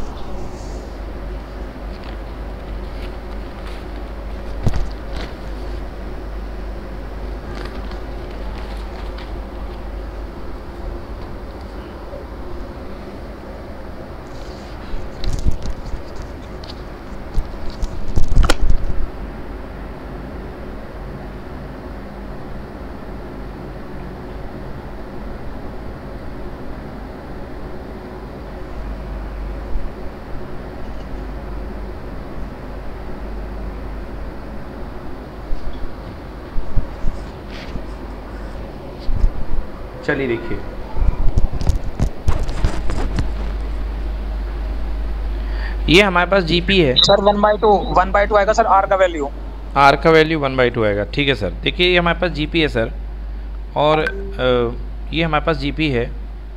चलिए देखिए, ये हमारे पास जीपी है sir. One by two one by two आएगा सर, आर का वैल्यू आर का वैल्यू वन बाई टू आएगा। ठीक है सर। देखिए ये हमारे पास जीपी है सर, और ये हमारे पास जीपी है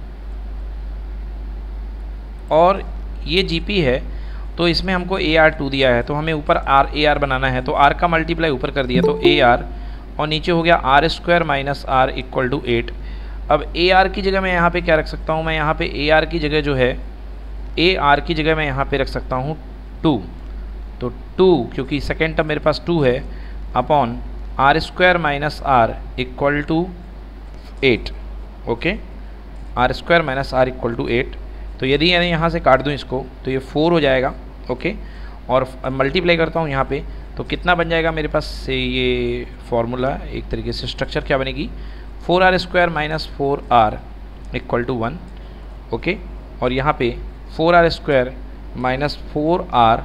और ये जीपी है, तो इसमें हमको ए आर टू दिया है, तो हमें ऊपर आर ए आर बनाना है, तो आर का मल्टीप्लाई ऊपर कर दिया तो ए आर, और नीचे हो गया R square minus R equal to eight. अब ए आर की जगह मैं यहाँ पे क्या रख सकता हूँ, मैं यहाँ पे ए आर की जगह जो है ए आर की जगह मैं यहाँ पे रख सकता हूँ टू, तो टू क्योंकि सेकेंड टर्म मेरे पास टू है upon R square minus R equal to eight. Okay, R square minus R equal to eight. तो यदि मैं यहाँ से काट दूँ इसको तो ये फोर हो जाएगा। ओके, और मल्टीप्लाई करता हूँ यहाँ पे तो कितना बन जाएगा मेरे पास से, ये फॉर्मूला एक तरीके से स्ट्रक्चर क्या बनेगी, four R square minus four R equal to one. Okay, और यहाँ पे four R square minus four R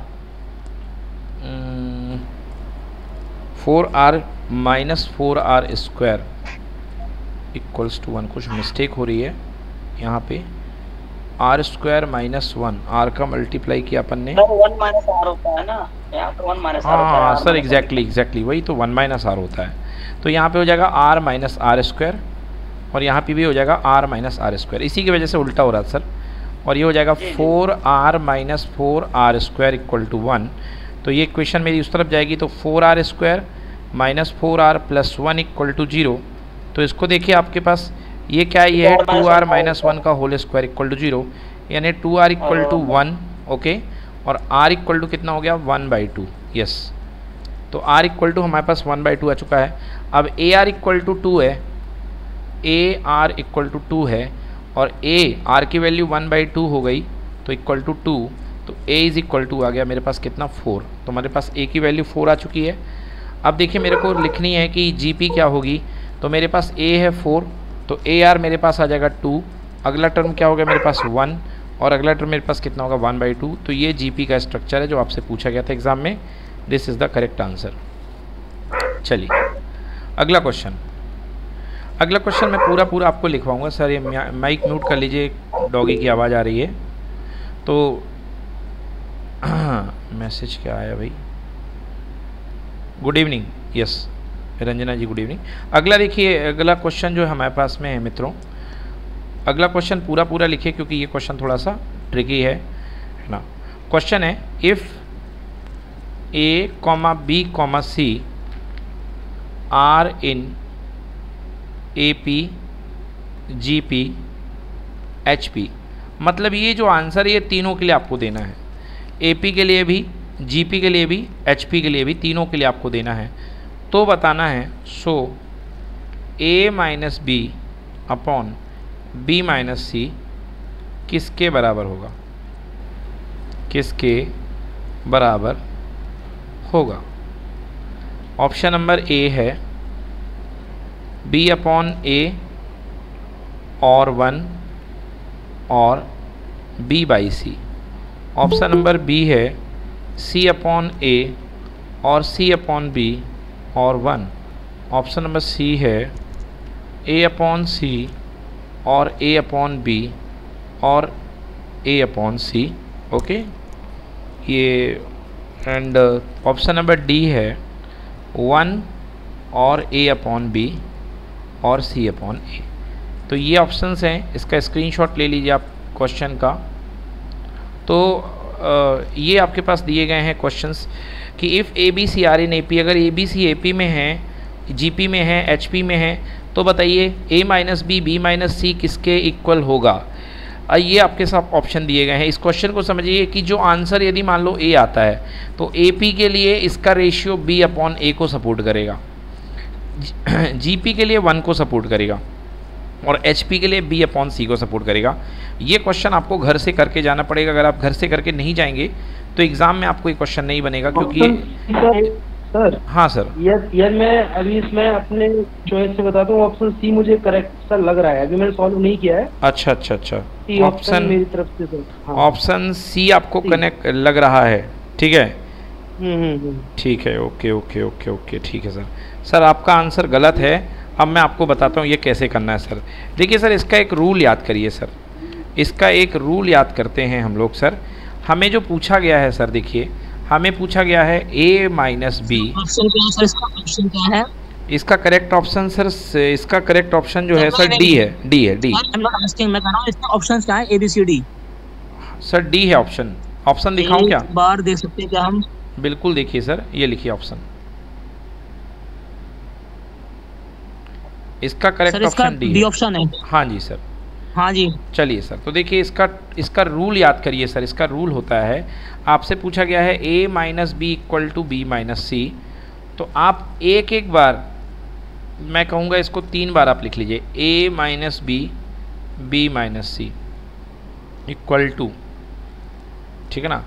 four R minus four R square equals to one. कुछ मिस्टेक हो रही है यहाँ पे, R square minus one, R का मल्टीप्लाई किया अपन ने, वन माइनस आर होता है ना, यहाँ पे वन माइनस आर होता है। हाँ सर, एग्जैक्टली एग्जैक्टली वही तो, वन माइनस आर होता है। तो यहाँ पे हो जाएगा आर माइनस आर स्क्वायर और यहाँ पे भी हो जाएगा आर माइनस आर स्क्वायर, इसी की वजह से उल्टा हो रहा था सर। और ये हो जाएगा four R minus four R square equal to one. तो ये इक्वेशन मेरी उस तरफ जाएगी, तो four R square minus four R plus one equal to zero. तो इसको देखिए आपके पास ये क्या है, ये है टू आर माइनस वन का whole square equal to zero, यानी two R equal to one. Okay, और आर इक्वल टू कितना हो गया, वन बाई टू। यस, तो आर इक्वल टू हमारे पास वन बाई टू आ चुका है। अब A R equal to two है, A R equal to two है, और ए आर की वैल्यू वन बाई टू हो गई तो इक्वल टू टू, तो ए इज़ इक्वल टू आ गया मेरे पास कितना, फोर। तो हमारे पास ए की वैल्यू फोर आ चुकी है। अब देखिए मेरे को लिखनी है कि जी पी क्या होगी, तो मेरे पास ए है फोर, तो ए आर मेरे पास आ जाएगा टू, अगला टर्म क्या हो गया मेरे पास वन, और अगला टर्म मेरे पास कितना होगा, वन बाई टू। तो ये जी पी का स्ट्रक्चर है जो आपसे पूछा गया था एग्जाम में। This is the correct answer. चलिए अगला क्वेश्चन। अगला क्वेश्चन मैं पूरा पूरा आपको लिखवाऊंगा सर। ये माइक म्यूट कर लीजिए, डॉगी की आवाज़ आ रही है। तो मैसेज क्या आया भाई? Good evening, yes Ranjana ji good evening. अगला देखिए, अगला क्वेश्चन जो हमारे पास में है मित्रों, अगला क्वेश्चन पूरा पूरा लिखिए क्योंकि ये क्वेश्चन थोड़ा सा ट्रिकी है, है ना। क्वेश्चन है if A comma B comma C are in A P G P H P, मतलब ये जो आंसर है ये तीनों के लिए आपको देना है, ए पी के लिए भी, जी पी के लिए भी, एच पी के लिए भी, तीनों के लिए आपको देना है। तो बताना है so A minus B upon B minus C किसके बराबर होगा, किसके बराबर होगा। ऑप्शन नंबर ए है बी अपॉन ए और वन और B by C. Option number B है सी अपॉन ए और सी अपॉन बी और वन। ऑप्शन नंबर सी है ए अपॉन सी और ए अपॉन बी और ए अपॉन सी। ओके, ये एंड ऑप्शन नंबर डी है one और A upon B और सी अपॉन ए। तो ये ऑप्शंस हैं, इसका स्क्रीनशॉट ले लीजिए आप क्वेश्चन का। तो आ, ये आपके पास दिए गए हैं क्वेश्चंस कि if A B C are in A P, अगर A B C A P में है, जी पी में है, एच पी में है, तो बताइए A minus B B minus C किसके इक्वल होगा। ये आपके साथ ऑप्शन दिए गए हैं। इस क्वेश्चन को समझिए कि जो आंसर यदि मान लो ए आता है तो ए पी के लिए इसका रेशियो बी अपॉन ए को सपोर्ट करेगा, जी पी के लिए वन को सपोर्ट करेगा और एच पी के लिए बी अपॉन सी को सपोर्ट करेगा। ये क्वेश्चन आपको घर से करके जाना पड़ेगा। अगर आप घर से करके नहीं जाएंगे तो एग्ज़ाम में आपको ये क्वेश्चन नहीं बनेगा, क्योंकि सर हाँ सर यार यार मैं अभी इसमें अपने चॉइस से बताता हूँ, ऑप्शन सी मुझे करेक्ट सा लग रहा है, अभी मैंने सॉल्व नहीं किया है। अच्छा अच्छा अच्छा, ऑप्शन मेरी तरफ से सर, हाँ। ऑप्शन सी आपको कनेक्ट लग रहा है, ठीक है हम्म हम्म ठीक है, ओके ओके ओके ओके ठीक है सर। सर आपका आंसर गलत है। अब मैं आपको बताता हूँ ये कैसे करना है सर। देखिए सर, इसका एक रूल याद करिए सर, इसका एक रूल याद करते हैं हम लोग सर। हमें जो पूछा गया है सर, देखिए हमें पूछा गया है a माइनस बी। ऑप्शन क्या है सर? इसका ऑप्शन क्या है? इसका करेक्ट ऑप्शन सर, इसका करेक्ट ऑप्शन जो है सर डी है, डी है डी। मैं कह रहा हूँ इसका ऑप्शन क्या है? A B C D sir, D है ऑप्शन। ऑप्शन दिखाऊं क्या? बार देख सकते हैं क्या हम? बिल्कुल देखिए सर, ये लिखिए ऑप्शन, इसका करेक्ट ऑप्शन डी ऑप्शन है। हाँ जी सर, हाँ जी। चलिए सर, तो देखिए इसका इसका रूल याद करिए सर। इसका रूल होता है, आपसे पूछा गया है a minus B equal to B minus C, तो आप एक एक बार, मैं कहूँगा इसको तीन बार आप लिख लीजिए, a minus B B minus C equal to, ठीक है ना,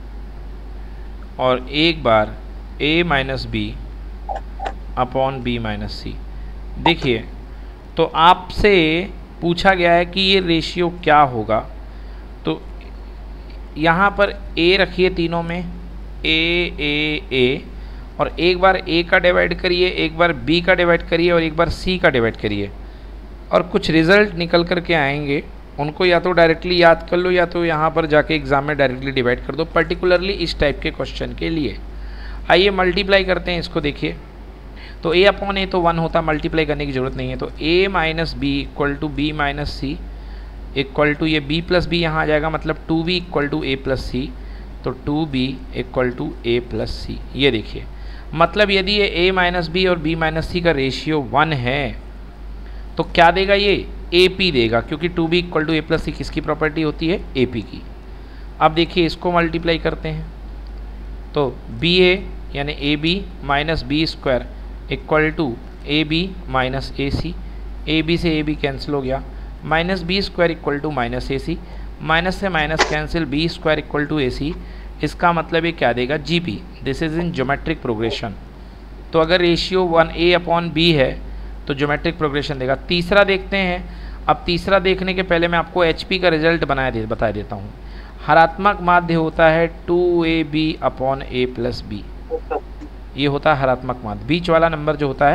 और एक बार a minus B upon B minus C. देखिए, तो आपसे पूछा गया है कि ये रेशियो क्या होगा, तो यहाँ पर a रखिए तीनों में, a a a, और एक बार a का डिवाइड करिए, एक बार b का डिवाइड करिए और एक बार c का डिवाइड करिए, और कुछ रिज़ल्ट निकल कर के आएंगे। उनको या तो डायरेक्टली याद कर लो या तो यहाँ पर जाके एग्ज़ाम में डायरेक्टली डिवाइड कर दो, पर्टिकुलरली इस टाइप के क्वेश्चन के लिए। आइए मल्टीप्लाई करते हैं इसको। देखिए, तो a अपॉन ए तो वन होता, मल्टीप्लाई करने की ज़रूरत नहीं है। तो a minus B equal to B minus C equal to, ये b प्लस बी यहाँ आ जाएगा, मतलब two B equal to A plus C, तो two B equal to A plus C. ये देखिए, मतलब यदि ये a माइनस बी और b माइनस सी का रेशियो वन है तो क्या देगा, ये ए पी देगा, क्योंकि two B equal to A plus C किसकी प्रॉपर्टी होती है, ए पी की। अब देखिए इसको मल्टीप्लाई करते हैं, तो बी ए यानी A B minus B square equal to A B minus A C, A B से ए बी कैंसिल हो गया, minus B square equal to minus A C, minus से minus cancel, B square equal to A C. इसका मतलब ये क्या देगा, G P. This is in geometric progression. तो अगर ratio one A upon B है तो ज्योमेट्रिक प्रोग्रेशन देगा। तीसरा देखते हैं। अब तीसरा देखने के पहले मैं आपको एच पी का रिजल्ट बनाया दे बता देता हूँ। हरात्मक माध्य होता है two A B upon A plus B, ये होता है हरात्मक माध्य। बीच वाला नंबर जो होता है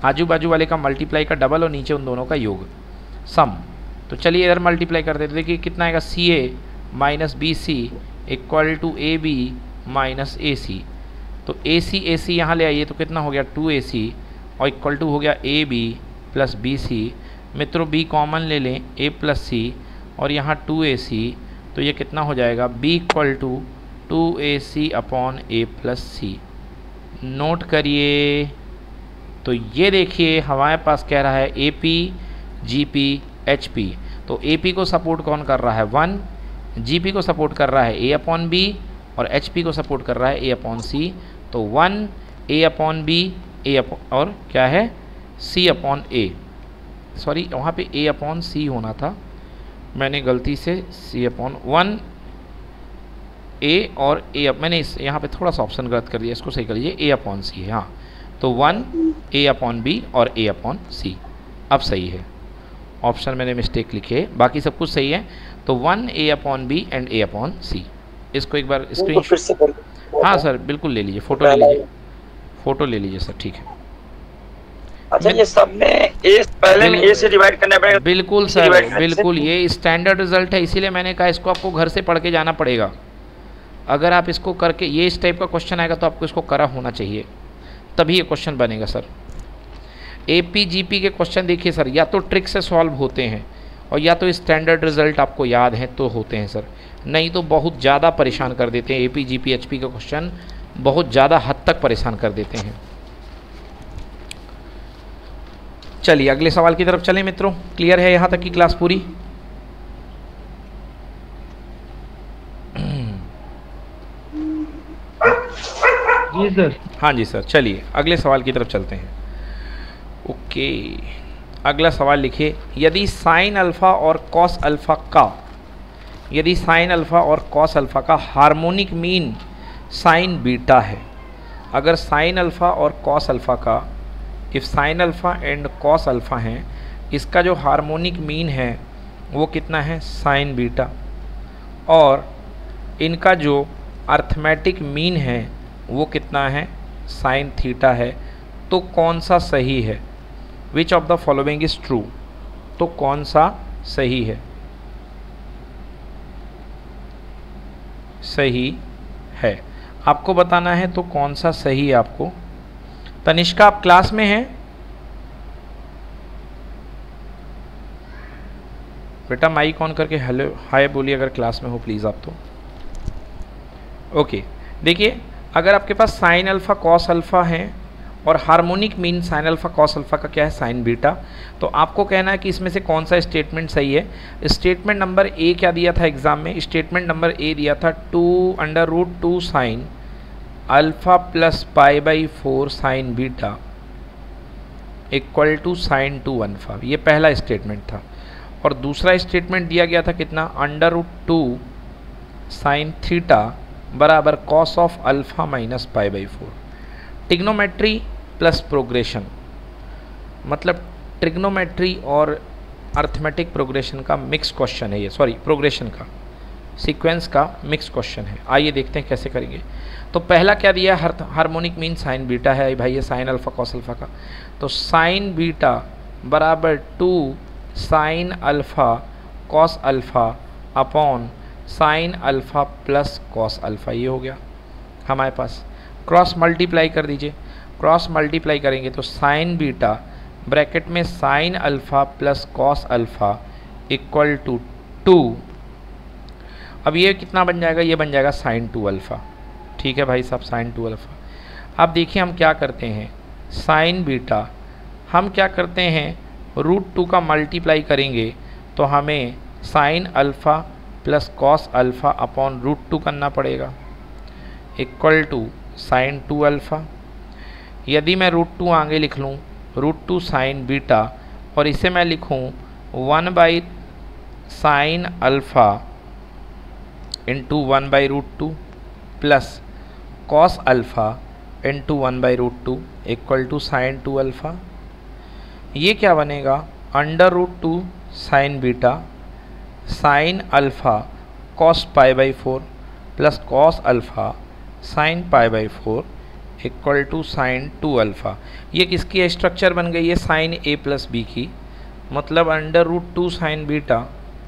आजू बाजू वाले का मल्टीप्लाई का डबल और नीचे उन दोनों का योग, सम। तो चलिए इधर मल्टीप्लाई कर देते, देखिए कितना आएगा, C A minus B C equal to A B minus A C. तो ए सी ए सी यहाँ ले आइए तो कितना हो गया, टू ए सी और इक्वल टू हो गया A B plus B C. मित्रों बी कॉमन ले लें, ए प्लस सी और यहाँ टू ए सी, तो ये कितना हो जाएगा, B equal to two A C upon A plus C. Note करिए, तो ये देखिए हमारे पास कह रहा है A P G P H P. तो ए पी को सपोर्ट कौन कर रहा है, वन, जी पी को सपोर्ट कर रहा है ए अपॉन बी और एच पी को सपोर्ट कर रहा है ए अपॉन सी। तो one A upon B A upon और क्या है सी अपॉन ए, सॉरी वहाँ पे ए अपॉन सी होना था, मैंने गलती से सी अपॉन वन ए और ए, मैंने इस यहाँ पे थोड़ा सा ऑप्शन गलत कर दिया, इसको सही कर लीजिए, ए अपॉन सी है हाँ। तो वन ए अपॉन बी और ए अपॉन सी, अब सही है, ऑप्शन मैंने मिस्टेक लिखी है, बाकी सब कुछ सही है। तो one A upon B and A upon C. इसको एक बार स्क्रीन, हाँ सर बिल्कुल ले लीजिए, फोटो ले लीजिए, फोटो ले लीजिए सर, ठीक है। अच्छा ये सब में ए पहले में ए से डिवाइड करना पड़ेगा, बिल्कुल सर बिल्कुल, ये स्टैंडर्ड रिजल्ट है, इसीलिए मैंने कहा इसको आपको घर से पढ़ के जाना पड़ेगा। अगर आप इसको करके, ये इस टाइप का क्वेश्चन आएगा तो आपको इसको करा होना चाहिए, तभी ये क्वेश्चन बनेगा सर। ए पी जी पी के क्वेश्चन देखिए सर, या तो ट्रिक से सॉल्व होते हैं और या तो स्टैंडर्ड रिजल्ट आपको याद है तो होते हैं सर, नहीं तो बहुत ज़्यादा परेशान कर देते हैं। A P G P H P के क्वेश्चन बहुत ज़्यादा हद तक परेशान कर देते हैं। चलिए अगले सवाल की तरफ चलें मित्रों, क्लियर है यहाँ तक की क्लास पूरी? जी सर। हाँ जी सर, चलिए अगले सवाल की तरफ चलते हैं। ओके, अगला सवाल लिखिए, यदि साइन अल्फ़ा और कॉस अल्फ़ा का यदि साइन अल्फ़ा और कॉस अल्फ़ा का हार्मोनिक मीन साइन बीटा है, अगर साइन अल्फ़ा और कॉस अल्फ़ा का, if sine alpha and cos alpha हैं, इसका जो हार्मोनिक मीन है वो कितना है, साइन बीटा, और इनका जो अर्थमेटिक मीन है वो कितना है, साइन थीटा है, तो कौन सा सही है? Which of the following is true, तो कौन सा सही है? सही है आपको बताना है, तो कौन सा सही है आपको। तनिष्का आप क्लास में हैं? बेटा माइक ऑन करके हेलो हाय बोलिए अगर क्लास में हो प्लीज़ आप तो। ओके देखिए, अगर आपके पास साइन अल्फ़ा कॉस अल्फ़ा है और harmonic mean sine alpha cos alpha का क्या है, साइन बीटा, तो आपको कहना है कि इसमें से कौन सा स्टेटमेंट सही है। स्टेटमेंट नंबर ए क्या दिया था एग्जाम में, स्टेटमेंट नंबर ए दिया था two under root two sine alpha plus pi by four sine beta equal to sine two alpha, ये पहला स्टेटमेंट था। और दूसरा स्टेटमेंट दिया गया था कितना, under root two sine theta बराबर cos of alpha minus pi by four. Trigonometry plus progression, मतलब ट्रिग्नोमेट्री और अर्थमेटिक प्रोग्रेशन का मिक्स क्वेश्चन है ये, सॉरी प्रोग्रेशन का सीक्वेंस का मिक्स क्वेश्चन है। आइए देखते हैं कैसे करेंगे। तो पहला क्या दिया है, हार्मोनिक मीन साइन बीटा है भाई, ये साइन अल्फ़ा कॉस अल्फ़ा का, तो साइन बीटा बराबर two sine alpha cos alpha upon sine alpha plus cos alpha, ये हो गया हमारे पास। क्रॉस मल्टीप्लाई कर दीजिए, क्रॉस मल्टीप्लाई करेंगे तो साइन बीटा ब्रैकेट में sine alpha plus cos alpha equal to two, अब ये कितना बन जाएगा, ये बन जाएगा साइन टू अल्फ़ा। ठीक है भाई साहब, साइन टू अल्फ़ा। अब देखिए हम क्या करते हैं, साइन बीटा हम क्या करते हैं, रूट टू का मल्टीप्लाई करेंगे तो हमें sine alpha plus cos alpha upon root two करना पड़ेगा equal to sine two alpha. यदि मैं रूट टू आगे लिख लूँ, रूट टू साइन बीटा, और इसे मैं लिखूँ one by sine alpha into one by root two plus cos alpha into one by root two equal to sine two alpha. ये क्या बनेगा, under root two sine beta sine alpha cos pi by four plus cos alpha sine pi by four equal to sine two alpha. ये किसकी structure बन गई है? Sign ए plus B की, मतलब under root two sine beta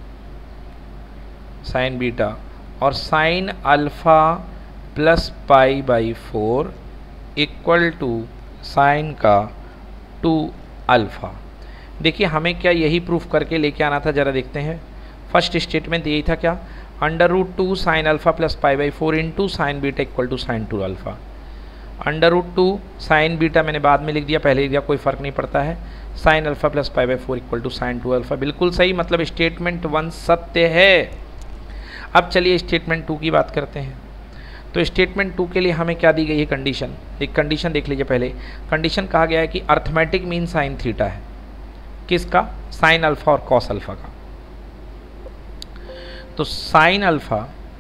sine beta और sine alpha plus pi by four equal to sine का two alpha. देखिए हमें क्या यही प्रूफ करके लेके आना था, ज़रा देखते हैं। फर्स्ट स्टेटमेंट यही था क्या? Under root two sine alpha plus pi by four into sine beta equal to sine two alpha. Under root two sine beta मैंने बाद में लिख दिया, पहले लिख दिया, कोई फ़र्क नहीं पड़ता है। Sine alpha plus pi by four equal to sine two alpha, बिल्कुल सही, मतलब स्टेटमेंट वन सत्य है। अब चलिए स्टेटमेंट टू की बात करते हैं। तो स्टेटमेंट टू के लिए हमें क्या दी गई है? कंडीशन। एक कंडीशन देख लीजिए पहले। कंडीशन कहा गया है कि अर्थमेटिक मीन साइन थीटा है। किसका? साइन अल्फ़ा और कॉस अल्फ़ा का। तो sine alpha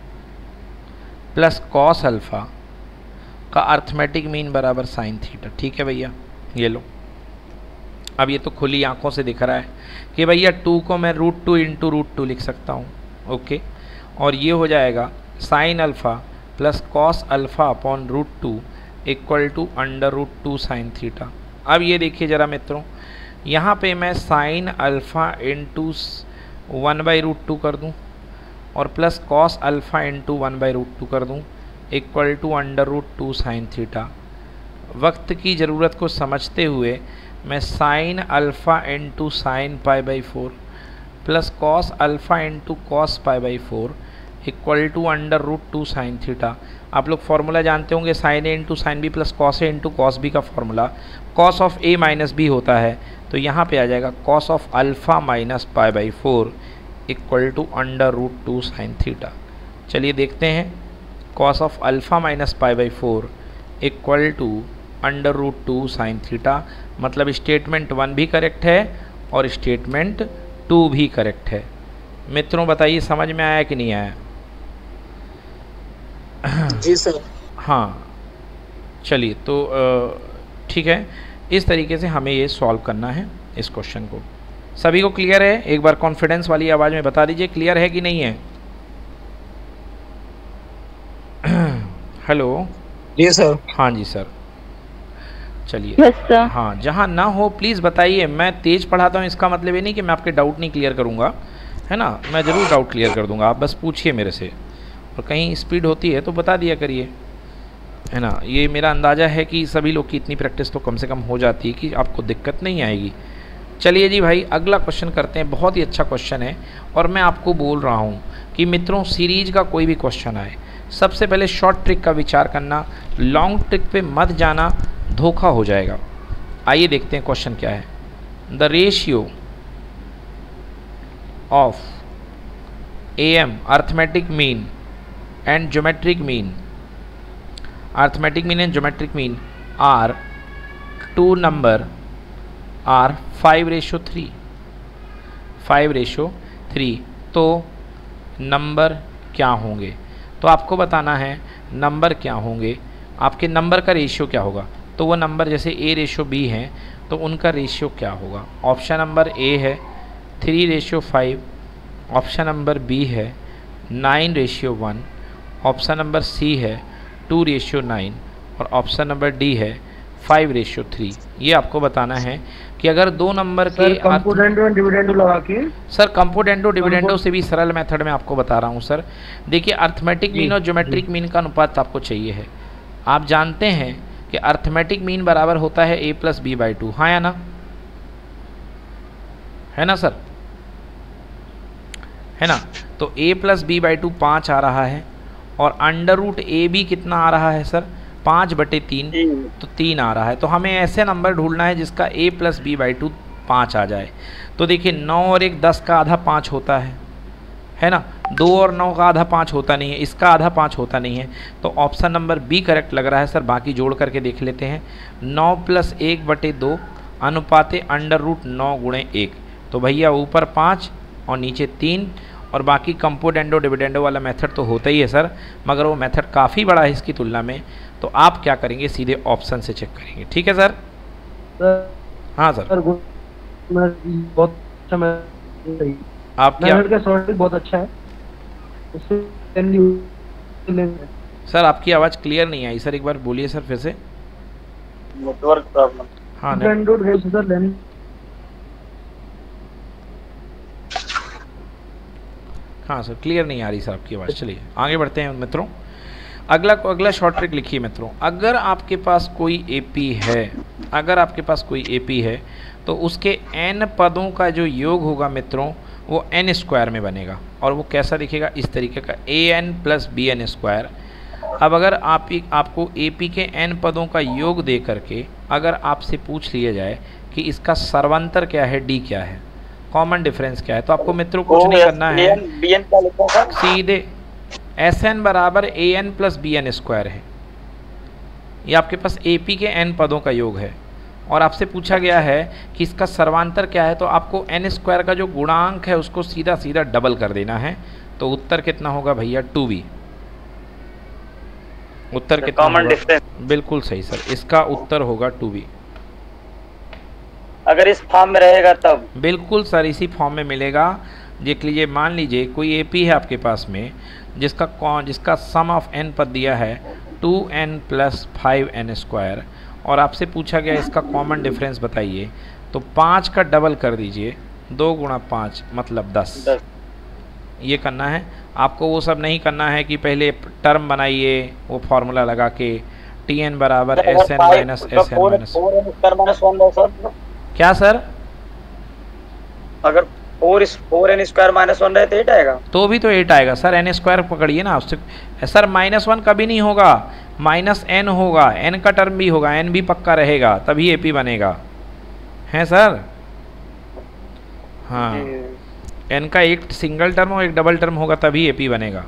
plus cos alpha का अर्थमेटिक मीन बराबर साइन थीटा। ठीक है भैया, ये लो। अब ये तो खुली आंखों से दिख रहा है कि भैया टू को मैं root two into root two लिख सकता हूँ। ओके, और ये हो जाएगा sine alpha plus cos alpha upon root two equal to under root two sine theta. अब ये देखिए ज़रा मित्रों, यहाँ पे मैं sine alpha into one by root two कर दूँ और plus cos alpha into one by root two कर दूँ equal to under root two sine theta. वक्त की ज़रूरत को समझते हुए मैं sine alpha into sine pi by four plus cos alpha into cos pi by four equal to under root two sine theta. आप लोग फार्मूला जानते होंगे, sine A into sine B plus cos A into cos B का formula cos of A minus B होता है। तो यहाँ पे आ जाएगा cos of alpha minus pi by four equal to under root two sine theta. चलिए देखते हैं, cos of alpha minus pi by four equal to under root two sine theta, मतलब स्टेटमेंट वन भी करेक्ट है और statement to भी correct है। मित्रों बताइए समझ में आया कि नहीं आया? जी सर। हाँ चलिए, तो ठीक है, इस तरीके से हमें ये सॉल्व करना है इस क्वेश्चन को। सभी को क्लियर है? एक बार कॉन्फिडेंस वाली आवाज़ में बता दीजिए क्लियर है कि नहीं है। हेलो। जी सर। हाँ जी सर, चलिए। Yes sir. हाँ, जहाँ ना हो प्लीज़ बताइए। मैं तेज़ पढ़ाता हूँ इसका मतलब ये नहीं कि मैं आपके डाउट नहीं क्लियर करूँगा, है ना, मैं ज़रूर डाउट क्लियर कर दूँगा। आप बस पूछिए मेरे से, और कहीं स्पीड होती है तो बता दिया करिए, है ना। ये मेरा अंदाज़ा है कि सभी लोग की इतनी प्रैक्टिस तो कम से कम हो जाती है कि आपको दिक्कत नहीं आएगी। चलिए जी भाई, अगला क्वेश्चन करते हैं। बहुत ही अच्छा क्वेश्चन है और मैं आपको बोल रहा हूँ कि मित्रों सीरीज का कोई भी क्वेश्चन आए, सबसे पहले शॉर्ट ट्रिक का विचार करना, लॉन्ग ट्रिक पे मत जाना, धोखा हो जाएगा। आइए देखते हैं क्वेश्चन क्या है। The ratio of A M arithmetic mean and geometric mean arithmetic mean and geometric mean are two number are five ratio three five ratio three तो नंबर क्या होंगे? तो आपको बताना है नंबर क्या होंगे। आपके नंबर का रेशियो क्या होगा? तो वो नंबर जैसे ए रेशो बी हैं तो उनका रेशियो क्या होगा? ऑप्शन नंबर ए है three ratio five, option number B है nine ratio one, option number C है टू रेशियो नाइन और ऑप्शन नंबर डी है फाइव रेशियो थ्री। ये आपको बताना है कि अगर दो नंबर के कंपोनेंटो एंड डिविडेंडो लगा के। सर कंपोनेंटो डिविडेंडो से भी सरल मेथड में आपको बता रहा हूँ सर। देखिए अर्थमेटिक मीन और ज्योमेट्रिक मीन का अनुपात आपको चाहिए है। आप जानते हैं कि अर्थमेटिक मीन बराबर होता है A plus B by two, हाँ या ना? है ना सर? है ना? तो a plus B by two पाँच आ रहा है और अंडर रूट ए बी कितना आ रहा है सर? पाँच बटे तीन, तो तीन आ रहा है। तो हमें ऐसे नंबर ढूंढना है जिसका a plus B by two पाँच आ जाए। तो देखिए नौ और एक दस का आधा पाँच होता है, है ना। दो और नौ का आधा पाँच होता नहीं है, इसका आधा पाँच होता नहीं है। तो ऑप्शन नंबर बी करेक्ट लग रहा है सर। बाकी जोड़ करके देख लेते हैं। नौ प्लस एक बटे दो अनुपाते अंडर रूट नौ गुणे एक, तो भैया ऊपर पाँच और नीचे तीन, और बाकी कंपोनेंटो डिविडेंडो वाला मेथड तो होता ही है सर, मगर वो मेथड काफ़ी बड़ा है इसकी तुलना में। तो आप क्या करेंगे, सीधे ऑप्शन से चेक करेंगे। ठीक है सर? हाँ सर, सर बहुत अच्छा मैं आप क्या का सॉर्ट बहुत अच्छा है उससे। सर आपकी आवाज़ क्लियर नहीं आई सर, एक बार बोलिए सर फिर से। Network problem. हाँ नेट फ्रंट डोर भेज सर लेने। हाँ सर क्लियर नहीं आ रही सर आपकी आवाज़। चलिए आगे बढ़ते हैं मित्रों। अगला अगला शॉर्ट ट्रिक लिखिए मित्रों। अगर आपके पास कोई एपी है, अगर आपके पास कोई एपी है तो उसके एन पदों का जो योग होगा मित्रों वो एन स्क्वायर में बनेगा, और वो कैसा दिखेगा, इस तरीके का, A N plus B N square. अब अगर आप आपको एपी के एन पदों का योग दे करके अगर आपसे पूछ लिया जाए कि इसका सर्वांतर क्या है, डी क्या है, कॉमन डिफरेंस क्या है, तो आपको मित्रों कुछ नहीं करना है, बी एन क्या लिखो सर? सीधे एस एन बराबर A N plus B N square है। ये आपके पास एपी के एन पदों का योग है और आपसे पूछा गया है कि इसका सर्वांतर क्या है, तो आपको एन स्क्वायर का जो गुणांक है उसको सीधा सीधा डबल कर देना है। तो उत्तर कितना होगा भैया, टू बी। उत्तर कितना कॉमन डिफरेंस? बिल्कुल सही सर, इसका उत्तर होगा टू बी। अगर इस फॉर्म में रहेगा तब? बिल्कुल सर, इसी फॉर्म में मिलेगा। देख लीजिए, मान लीजिए कोई एपी है आपके पास में जिसका कौन जिसका सम ऑफ एन पद दिया है two N plus five N square, और आपसे पूछा गया इसका कॉमन डिफरेंस बताइए, तो पाँच का डबल कर दीजिए, दो गुणा पाँच मतलब दस। दस। ये करना है आपको, वो सब नहीं करना है कि पहले टर्म बनाइए वो फॉर्मूला लगा के, टी एन बराबर S N minus S N minus. क्या सर? अगर four four N square minus one रहे तो एट आएगा? तो भी तो एट आएगा सर, एन स्क्वायर पकड़िए ना उससे। सर माइनस वन कभी नहीं होगा, माइनस एन होगा, एन का टर्म भी होगा, एन भी पक्का रहेगा, तभी एपी बनेगा, हैं सर? हाँ, एन का एक सिंगल टर्म और एक डबल टर्म होगा तभी एपी बनेगा।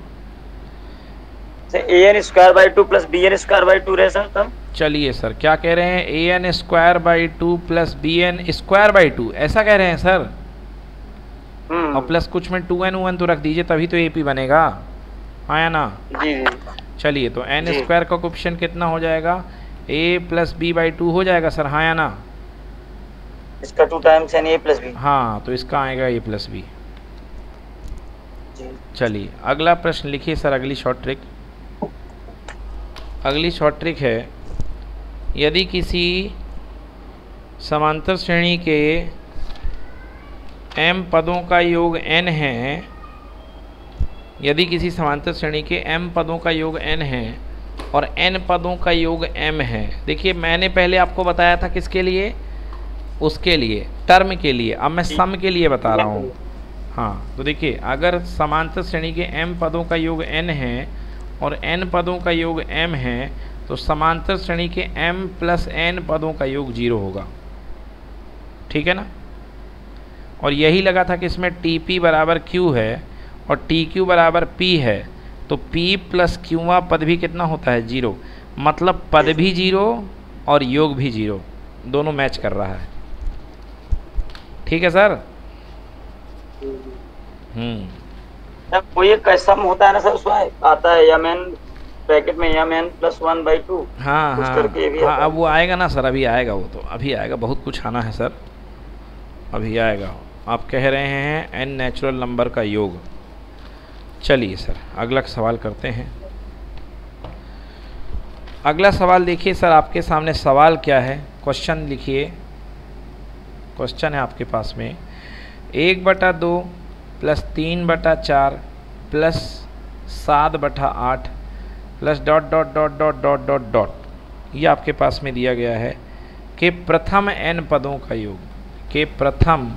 A N square by two plus B N square by two रहे सर तब? चलिए सर, क्या कह रहे हैं, A N square by two plus B N square by two, ऐसा कह रहे हैं सर? और प्लस कुछ में टू एन वन तो रख दीजिए, तभी तो एपी बनेगा, आया ना? जी जी। चलिए, तो एन स्क्वायर का कोएफिशिएंट कितना हो जाएगा, A plus B by two हो जाएगा सर, हाँ या ना? इसका two times N A plus B. हाँ, तो इसका आएगा ए प्लस बी। चलिए अगला प्रश्न लिखिए सर, अगली शॉर्ट ट्रिक। अगली शॉर्ट ट्रिक है, यदि किसी समांतर श्रेणी के m पदों का योग n है, यदि किसी समांतर श्रेणी के m पदों का योग n है और n पदों का योग m है। देखिए मैंने पहले आपको बताया था किसके लिए, उसके लिए, टर्म के लिए, अब मैं सम के लिए बता रहा हूँ। हाँ, तो देखिए अगर समांतर श्रेणी के m पदों का योग n है और n पदों का योग m है, तो समांतर श्रेणी के m प्लस n पदों का योग जीरो होगा, ठीक है ना? और यही लगा था कि इसमें टी पी बराबर क्यू है और टी क्यू बराबर पी है, तो p प्लस क्यूवा पद भी कितना होता है, जीरो। मतलब पद भी जीरो और योग भी जीरो, दोनों मैच कर रहा है, ठीक है सर? हम्म कोई एक सम होता है ना सर, उसमें आता है एम एन ब्रैकेट में M N plus one by two. हाँ हाँ हाँ, अब वो आएगा ना सर, अभी आएगा, वो तो अभी आएगा, बहुत कुछ आना है सर, अभी आएगा। आप कह रहे हैं एन नेचुरल नंबर का योग। चलिए सर अगला सवाल करते हैं। अगला सवाल देखिए सर, आपके सामने सवाल क्या है, क्वेश्चन लिखिए। क्वेश्चन है आपके पास में, एक बटा दो प्लस तीन बटा चार प्लस सात बटा आठ plus dot dot dot dot dot dot dot, ये आपके पास में दिया गया है कि प्रथम एन पदों का योग, के प्रथम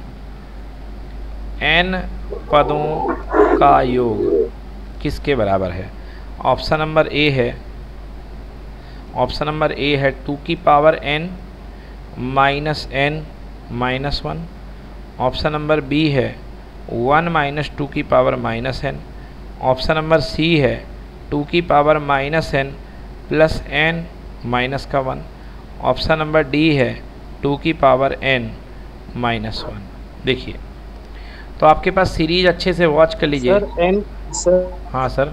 एन पदों का योग किसके बराबर है। ऑप्शन नंबर ए है, ऑप्शन नंबर ए है टू की power N minus N minus one. Option number B है वन माइनस टू की power minus N. Option number C है टू की power minus N plus N minus का one. Option number D है two की power N minus one. देखिए तो आपके पास सीरीज अच्छे से वॉच कर लीजिए सर एन सर हाँ सर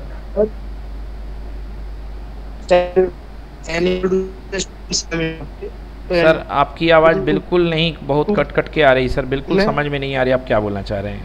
सर आपकी आवाज़ बिल्कुल नहीं, बहुत कट कट के आ रही सर, बिल्कुल समझ में नहीं आ रही आप क्या बोलना चाह रहे हैं।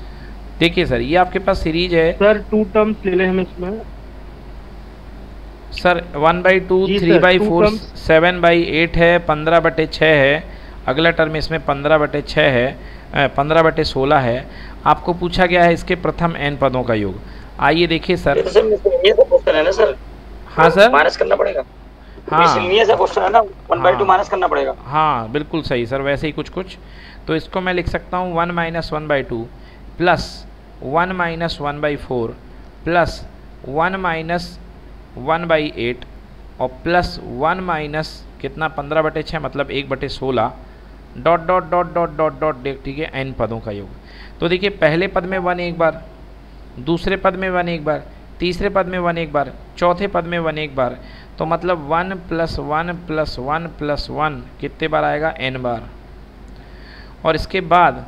देखिए सर ये आपके पास सीरीज है सर, टू टर्म्स ले लें हम इसमें। सर वन बाई टू, जी three sir, by two four, comes- seven by eight है, पंद्रह बटे छः है, अगला टर्म इसमें पंद्रह बटे छः है, पंद्रह बटे सोलह है। आपको पूछा गया है इसके प्रथम एन पदों का योग। आइए देखिए सर। ये तो सर मिसलिनियस का क्वेश्चन है ना सर, हाँ सर, माइनस करना पड़ेगा। हाँ मिसलिनियस का क्वेश्चन है ना, वन बाई टू हाँ। माइनस करना पड़ेगा। हाँ बिल्कुल सही सर, वैसे ही कुछ कुछ। तो इसको मैं लिख सकता हूँ one minus one by two plus one minus one by four plus one minus one by eight और प्लस वन माइनस कितना पंद्रह बटे छः मतलब एक बटे सोलह dot dot dot dot dot dot dot, ठीक है, एन पदों का योग। तो देखिए पहले पद में वन एक बार, दूसरे पद में वन एक बार, तीसरे पद में वन एक बार, चौथे पद में वन एक बार, तो मतलब one plus one plus one plus one कितने बार आएगा, एन बार। और इसके बाद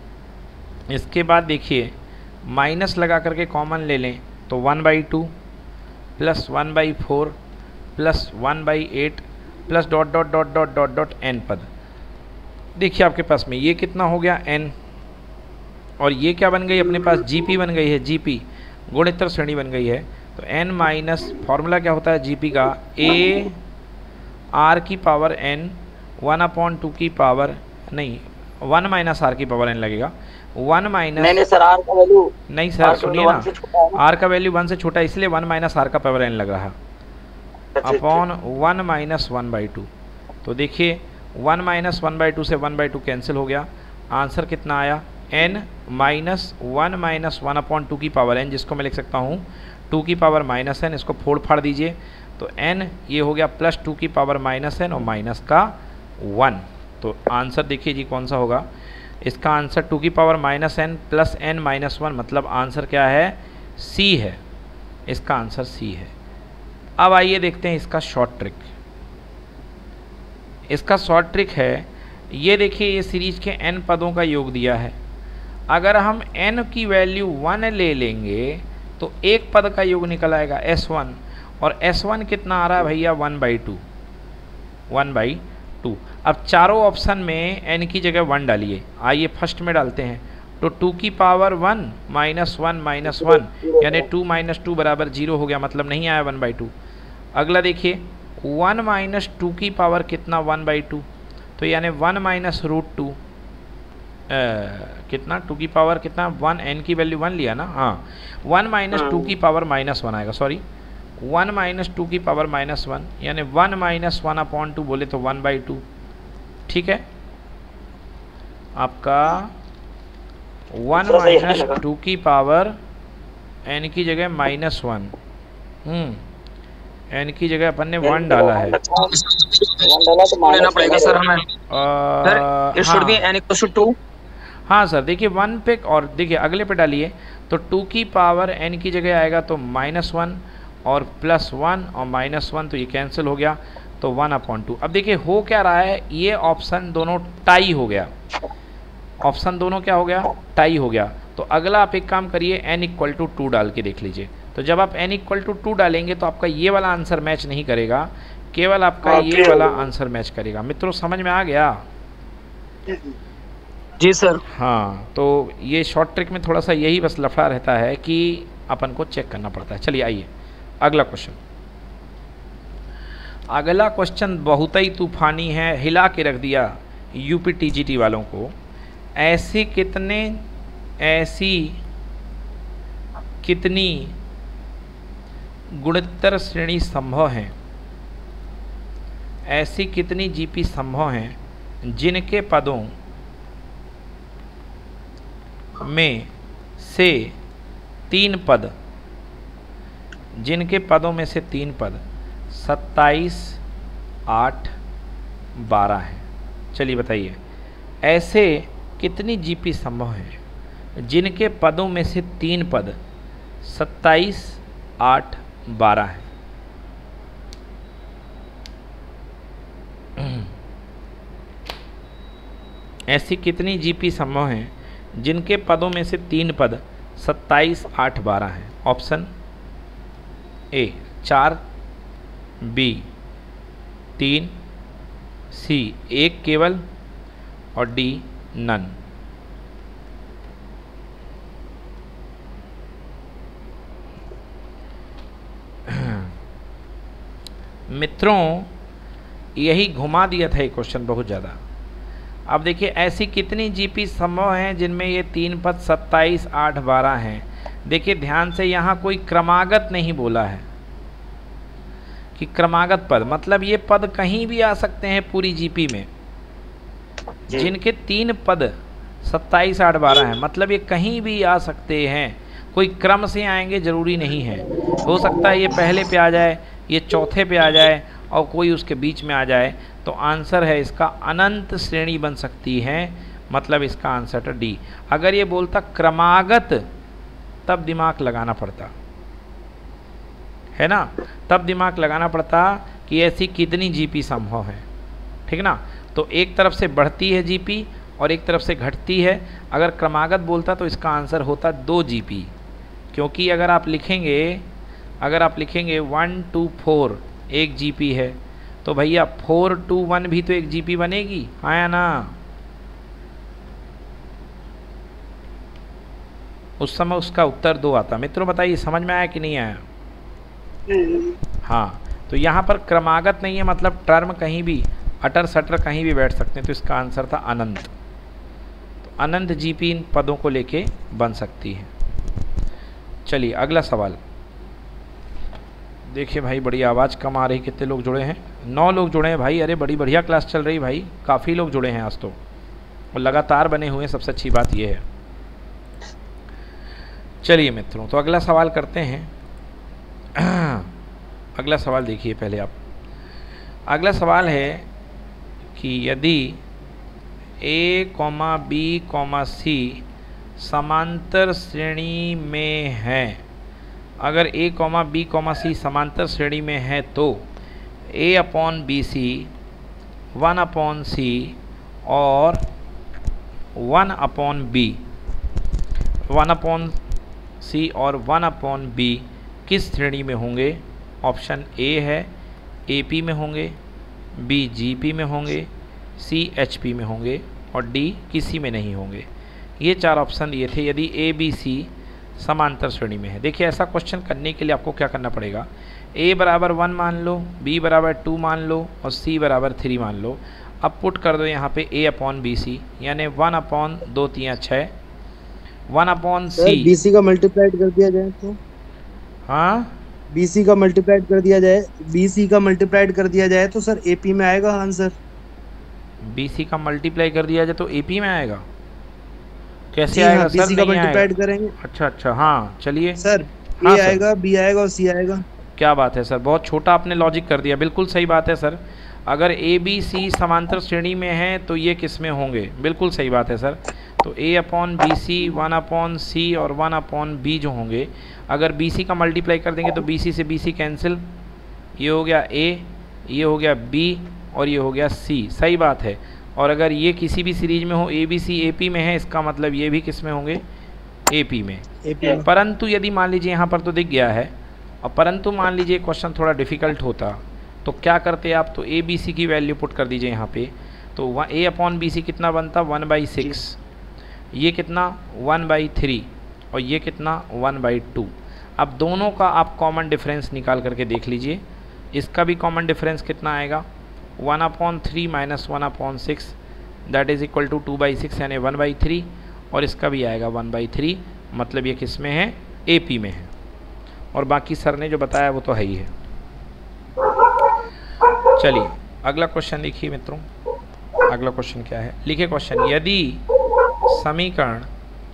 इसके बाद देखिए माइनस लगा करके कॉमन ले लें तो one by two plus one by four plus one by eight plus dot dot dot dot dot dot N पद। देखिए आपके पास में ये कितना हो गया, एन, और ये क्या बन गई अपने पास, जीपी बन गई है, जीपी गुणितर श्रेणी बन गई है। तो एन माइनस फॉर्मूला क्या होता है जीपी का, ए आर की power N one upon two की पावर, नहीं वन माइनस आर की पावर एन लगेगा, वन माइनस नहीं नहीं सर, आर का वैल्यू नहीं सर सुनिए ना, आर का वैल्यू वन से छोटा है इसलिए वन माइनस आर का पावर एन लग रहा है upon one minus one by two. तो देखिए one minus one by two से वन बाई टू कैंसिल हो गया, आंसर कितना आया, N minus one minus one upon two की पावर एन, जिसको मैं लिख सकता हूँ टू की पावर माइनस एन। इसको फोड़ फाड़ दीजिए तो एन ये हो गया प्लस टू की पावर माइनस एन और माइनस का वन। तो आंसर देखिए जी कौन सा होगा, इसका आंसर टू की power minus N plus N minus one, मतलब आंसर क्या है, सी है, इसका आंसर सी है। अब आइए देखते हैं इसका शॉर्ट ट्रिक। इसका शॉर्ट ट्रिक है, ये देखिए ये सीरीज के एन पदों का योग दिया है, अगर हम एन की वैल्यू वन ले लेंगे तो एक पद का योग निकल आएगा एस वन, और एस वन कितना आ रहा है भैया, one by two, one by two. अब चारों ऑप्शन में एन की जगह वन डालिए, आइए फर्स्ट में डालते हैं तो टू की power one minus one minus one यानी टू माइनस टू बराबर जीरो हो गया, मतलब नहीं आया वन बाई टू। अगला देखिए वन माइनस टू की पावर कितना, वन बाई टू, तो यानी वन माइनस रूट टू कितना, टू की पावर कितना, वन, एन की वैल्यू वन लिया ना, हाँ, वन माइनस टू की पावर माइनस वन आएगा, सॉरी वन माइनस टू की पावर माइनस वन यानी one minus one upon two बोले तो वन बाई टू, ठीक है। आपका वन माइनस टू की पावर एन की जगह माइनस वन, हम्म एन की जगह अपन ने वन डाला है, लेना पड़ेगा सर हमें, sir it should be n equals to two. हाँ सर देखिए वन पे, और देखिए अगले पे डालिए तो टू की पावर एन की जगह आएगा तो माइनस वन और प्लस वन और माइनस वन, तो ये कैंसिल हो गया तो वन अपॉन टू। अब देखिए हो क्या रहा है, ये ऑप्शन दोनों टाई हो गया, ऑप्शन दोनों क्या हो गया, टाई हो गया। तो अगला आप एक काम करिए, n इक्वल टू टू डाल के देख लीजिए। तो जब आप n इक्वल टू टू डालेंगे तो आपका ये वाला आंसर मैच नहीं करेगा, केवल आपका ये वाला आंसर मैच करेगा। मित्रों समझ में आ गया? जी सर। हाँ, तो ये शॉर्ट ट्रिक में थोड़ा सा यही बस लफड़ा रहता है कि अपन को चेक करना पड़ता है। चलिए आइए अगला क्वेश्चन। अगला क्वेश्चन बहुत ही तूफानी है, हिला के रख दिया यूपी टीजीटी वालों को। ऐसी कितने ऐसी कितनी गुणोत्तर श्रेणी संभव हैं, ऐसी कितनी जीपी संभव हैं जिनके पदों में से तीन पद जिनके पदों में से तीन पद सत्ताईस, आठ, बारह हैं। चलिए बताइए ऐसे कितनी जीपी संभव हैं जिनके पदों में से तीन पद सत्ताईस, आठ, बारह हैं। ऐसी कितनी जीपी संभव हैं जिनके पदों में से तीन पद सत्ताईस, आठ, बारह हैं। ऑप्शन ए चार, बी तीन, सी एक केवल और डी नन। मित्रों यही घुमा दिया था ये क्वेश्चन बहुत ज़्यादा। अब देखिए ऐसी कितनी जीपी संभव हैं जिनमें ये तीन पद सत्ताईस, आठ, बारह हैं। देखिए ध्यान से, यहाँ कोई क्रमागत नहीं बोला है कि क्रमागत पद, मतलब ये पद कहीं भी आ सकते हैं पूरी जीपी में। जिनके तीन पद सत्ताईस, आठ, बारह हैं, मतलब ये कहीं भी आ सकते हैं, कोई क्रम से आएंगे जरूरी नहीं है। हो सकता है ये पहले पे आ जाए, ये चौथे पे आ जाए और कोई उसके बीच में आ जाए। तो आंसर है इसका अनंत श्रेणी बन सकती है, मतलब इसका आंसर है डी। अगर ये बोलता क्रमागत तब दिमाग लगाना पड़ता है ना, तब दिमाग लगाना पड़ता कि ऐसी कितनी जीपी संभव है, ठीक ना। तो एक तरफ से बढ़ती है जीपी और एक तरफ से घटती है। अगर क्रमागत बोलता तो इसका आंसर होता दो जीपी, क्योंकि अगर आप लिखेंगे अगर आप लिखेंगे वन टू फोर एक जीपी है, तो भैया फोर टू वन भी तो एक जीपी बनेगी, हाँ या ना। उस समय उसका उत्तर दो आता। मित्रों बताइए समझ में आया कि नहीं आया? हाँ, तो यहाँ पर क्रमागत नहीं है, मतलब टर्म कहीं भी अटर सटर कहीं भी बैठ सकते हैं। तो इसका आंसर था अनंत। तो अनंत जीपी इन पदों को लेके बन सकती है। चलिए अगला सवाल देखिए भाई, बड़ी आवाज़ कम आ रही, कितने लोग जुड़े हैं? नौ लोग जुड़े हैं भाई। अरे बड़ी बढ़िया क्लास चल रही भाई, काफ़ी लोग जुड़े हैं आज तो, और लगातार बने हुए हैं, सबसे अच्छी बात यह है। चलिए मित्रों, तो अगला सवाल करते हैं। अगला सवाल देखिए पहले आप। अगला सवाल है कि यदि A comma B comma C समांतर श्रेणी में है, अगर A comma B comma C समांतर श्रेणी में है तो A upon B C, one upon C और one upon B, one upon C और वन अपॉन बी किस श्रेणी में होंगे? ऑप्शन ए है ए पी में होंगे, बी जी पी में होंगे, सी एच पी में होंगे और डी किसी में नहीं होंगे। ये चार ऑप्शन दिए थे यदि ए बी सी समांतर श्रेणी में है। देखिए ऐसा क्वेश्चन करने के लिए आपको क्या करना पड़ेगा, ए बराबर वन मान लो, बी बराबर टू मान लो और सी बराबर थ्री मान लो। अब पुट कर दो यहाँ पे ए अपॉन बी सी, यानी वन अपॉन दो तिया छः, one upon C. B C का मल्टीप्लाइड कर दिया जाए तो, हाँ बी सी का मल्टीप्लाइड कर दिया जाए बी सी का मल्टीप्लाइड कर दिया जाए तो सर ए पी में आएगा आंसर। बी सी का मल्टीप्लाई कर दिया जाए तो ए पी में आएगा? कैसे हाँ, आएगा बी सर? सी का नहीं मल्टीप्लाइड आएगा। करेंगे। अच्छा अच्छा, हाँ चलिए सर हाँ ए आएगा, बी आएगा और सी आएगा। क्या बात है सर, बहुत छोटा आपने लॉजिक कर दिया। बिल्कुल सही बात है सर, अगर ए बी सी समांतर श्रेणी में है तो ये किस में होंगे? बिल्कुल सही बात है सर। तो A upon B C, one upon C और वन अपॉन बी जो होंगे, अगर बी सी का मल्टीप्लाई कर देंगे तो बी सी से बी सी कैंसिल, ये हो गया ए, ये हो गया बी और ये हो गया सी। सही बात है। और अगर ये किसी भी सीरीज में हो, ए बी सी ए पी में है, इसका मतलब ये भी किस में होंगे? ए पी में। परंतु यदि मान लीजिए यहाँ पर तो दिख गया है, और परंतु मान लीजिए क्वेश्चन थोड़ा डिफ़िकल्ट होता तो क्या करते आप? तो ए बी सी की वैल्यू पुट कर दीजिए यहाँ पे। तो ए अपॉन बी सी कितना बनता? वन बाई सिक्स, ये कितना? वन बाई थ्री और ये कितना? One by two. अब दोनों का आप कॉमन डिफरेंस निकाल करके देख लीजिए, इसका भी कॉमन डिफरेंस कितना आएगा? One upon three minus one upon six that is equal to two by six यानी वन बाई थ्री, और इसका भी आएगा वन बाई थ्री, मतलब ये किस में है? ए पी में है। और बाकी सर ने जो बताया वो तो है ही है। चलिए अगला क्वेश्चन देखिए मित्रों। अगला क्वेश्चन क्या है? लिखिए क्वेश्चन, यदि समीकरण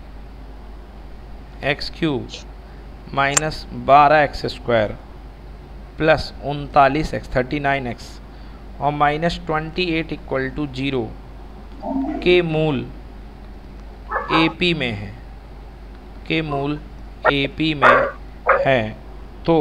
एक्स क्यूब माइनस बारह एक्स स्क्वायर प्लस उनतालीस एक्स थर्टी नाइन एक्स और minus twenty eight equal to zero के मूल ए पी में है, के मूल ए पी में है तो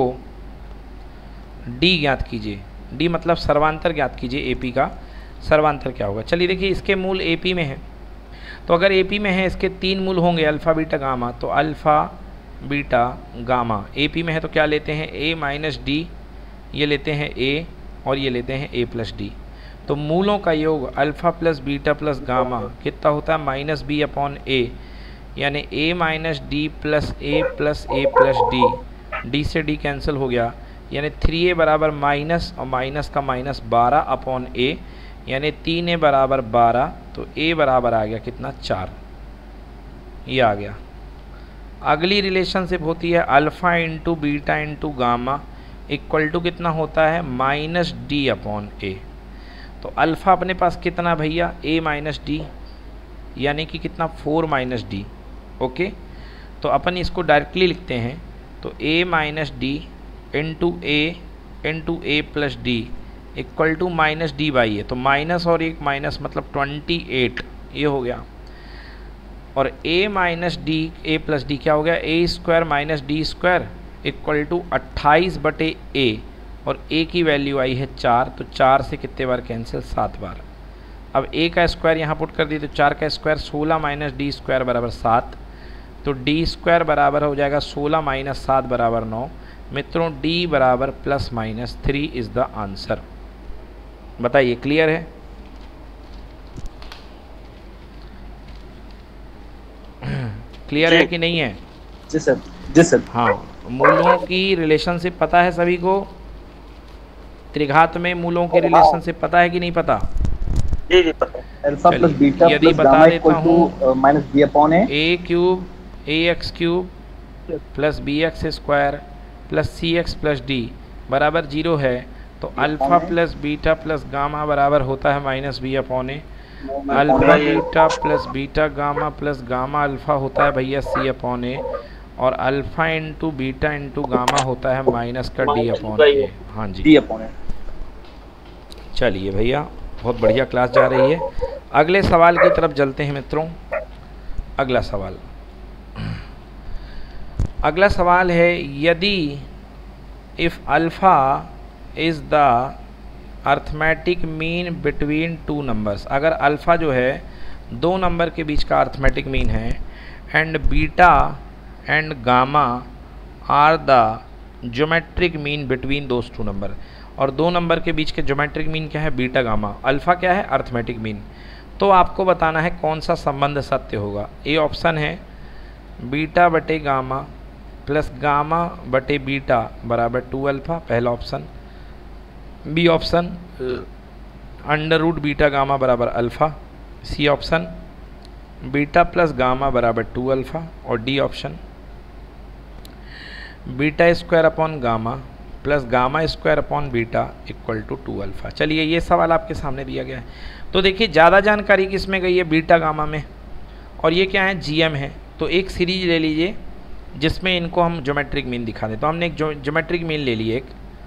डी ज्ञात कीजिए। डी मतलब सर्वांतर ज्ञात कीजिए। ए पी का सर्वांतर क्या होगा? चलिए देखिए, इसके मूल ए पी में है, तो अगर ए पी में है इसके तीन मूल होंगे अल्फ़ा बीटा गामा, तो alpha beta gamma. A P में है तो क्या लेते हैं? ए माइनस डी, ये लेते हैं ए और ये लेते हैं ए प्लस डी। तो मूलों का योग alpha plus beta plus gamma कितना होता है? माइनस बी अपॉन ए, यानी A minus D plus A plus A plus D. D से डी कैंसिल हो गया, यानी थ्री ए बराबर माइनस और माइनस का माइनस बारह अपॉन ए, यानी तीन ए बराबर बारह, तो ए बराबर आ गया कितना, चार। ये आ गया। अगली रिलेशनशिप होती है alpha into beta into gamma equal to कितना होता है, माइनस डी अपॉन ए। तो अल्फ़ा अपने पास कितना भैया, ए माइनस डी, यानी कि कितना, फोर माइनस डी। ओके, तो अपन इसको डायरेक्टली लिखते हैं, तो A minus D into A into A plus D equal to minus D by ए। तो माइनस और एक माइनस मतलब ट्वेंटी एट, ये हो गया। और a minus D A plus D क्या हो गया, ए square minus D square equal to अट्ठाईस बटे ए, और a की वैल्यू आई है चार, तो चार से कितने बार कैंसिल, सात बार। अब a का स्क्वायर यहाँ पुट कर दिए, तो चार का स्क्वायर सोलह माइनस डी स्क्वायर बराबर सात, तो डी स्क्वायर बराबर हो जाएगा सोलह माइनस सात बराबर नौ। मित्रों d बराबर plus minus three is the answer. बताइए, क्लियर है? क्लियर है कि नहीं है? जी सर, जी सर। हाँ, मूलों की रिलेशनशिप पता है सभी को? त्रिघात में मूलों की रिलेशनशिप पता है कि नहीं पता? जी जी पता है। अल्फा प्लस बीटा यदि प्लस बता गामा देता equal to minus B upon A, A cube A X cube plus B X square plus C X plus D बराबर जीरो है, तो alpha plus beta plus gamma बराबर होता है minus B upon A. Alpha beta plus beta gamma plus gamma alpha होता है भैया C upon A, और alpha into beta into gamma होता है माइनस का डी अपॉन ए। हाँ जी, डी अपॉन ए। चलिए भैया, बहुत बढ़िया क्लास जा रही है। अगले सवाल की तरफ चलते हैं मित्रों। अगला सवाल अगला सवाल है, यदि if alpha is the arithmetic mean between two numbers, अगर अल्फ़ा जो है दो नंबर के बीच का अर्थमेटिक मीन है, and beta and gamma are the geometric mean between those two number, और दो नंबर के बीच के ज्योमेट्रिक मीन क्या है, बीटा गामा, अल्फ़ा क्या है, अर्थमेटिक मीन। तो आपको बताना है कौन सा संबंध सत्य होगा। ए ऑप्शन है बीटा बटे गामा प्लस गामा बटे बीटा बराबर टू अल्फ़ा, पहला option. B option under root beta gamma बराबर alpha. C option beta plus gamma बराबर टू अल्फ़ा, और D option beta square upon gamma plus gamma square upon beta equal to two alpha. चलिए, ये सवाल आपके सामने दिया गया है। तो देखिए, ज़्यादा जानकारी किस में गई है, बीटा गामा में, और ये क्या है, जीएम है। तो एक सीरीज ले लीजिए जिसमें इनको हम ज्योमेट्रिक मीन दिखा दें। तो हमने एक ज्योमेट्रिक मीन ले ली, एक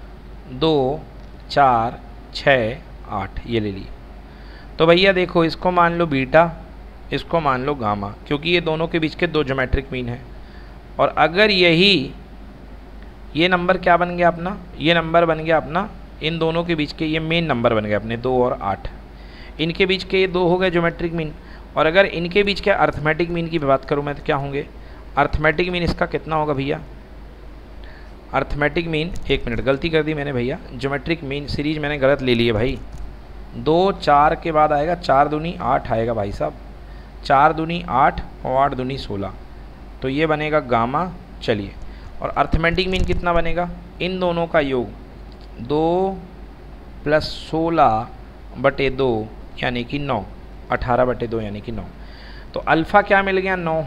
दो चार छः आठ, ये ले ली। तो भैया देखो, इसको मान लो बीटा, इसको मान लो गामा, क्योंकि ये दोनों के बीच के दो ज्योमेट्रिक मीन हैं। और अगर यही ये नंबर क्या बन गया अपना, ये नंबर बन गया अपना इन दोनों के बीच के, ये मेन नंबर बन गए अपने, दो और आठ, इनके बीच के ये दो हो गए ज्योमेट्रिक मीन। और अगर इनके बीच के अर्थमेटिक मीन की बात करूँ मैं, तो क्या होंगे, अर्थमेटिक मीन इसका कितना होगा भैया, अर्थमेटिक मीन, एक मिनट गलती कर दी मैंने भैया, ज्योमेट्रिक मीन सीरीज मैंने गलत ले ली है भाई। दो चार के बाद आएगा चार दूनी आठ आएगा भाई साहब, चार दूनी आठ और आठ दूनी सोलह, तो ये बनेगा गामा। चलिए, और अर्थमेटिक मीन कितना बनेगा, इन दोनों का योग, दो प्लस सोलह बटे दो यानी कि नौ, अठारह बटे दो यानी कि नौ। तो अल्फ़ा क्या मिल गया, नौ,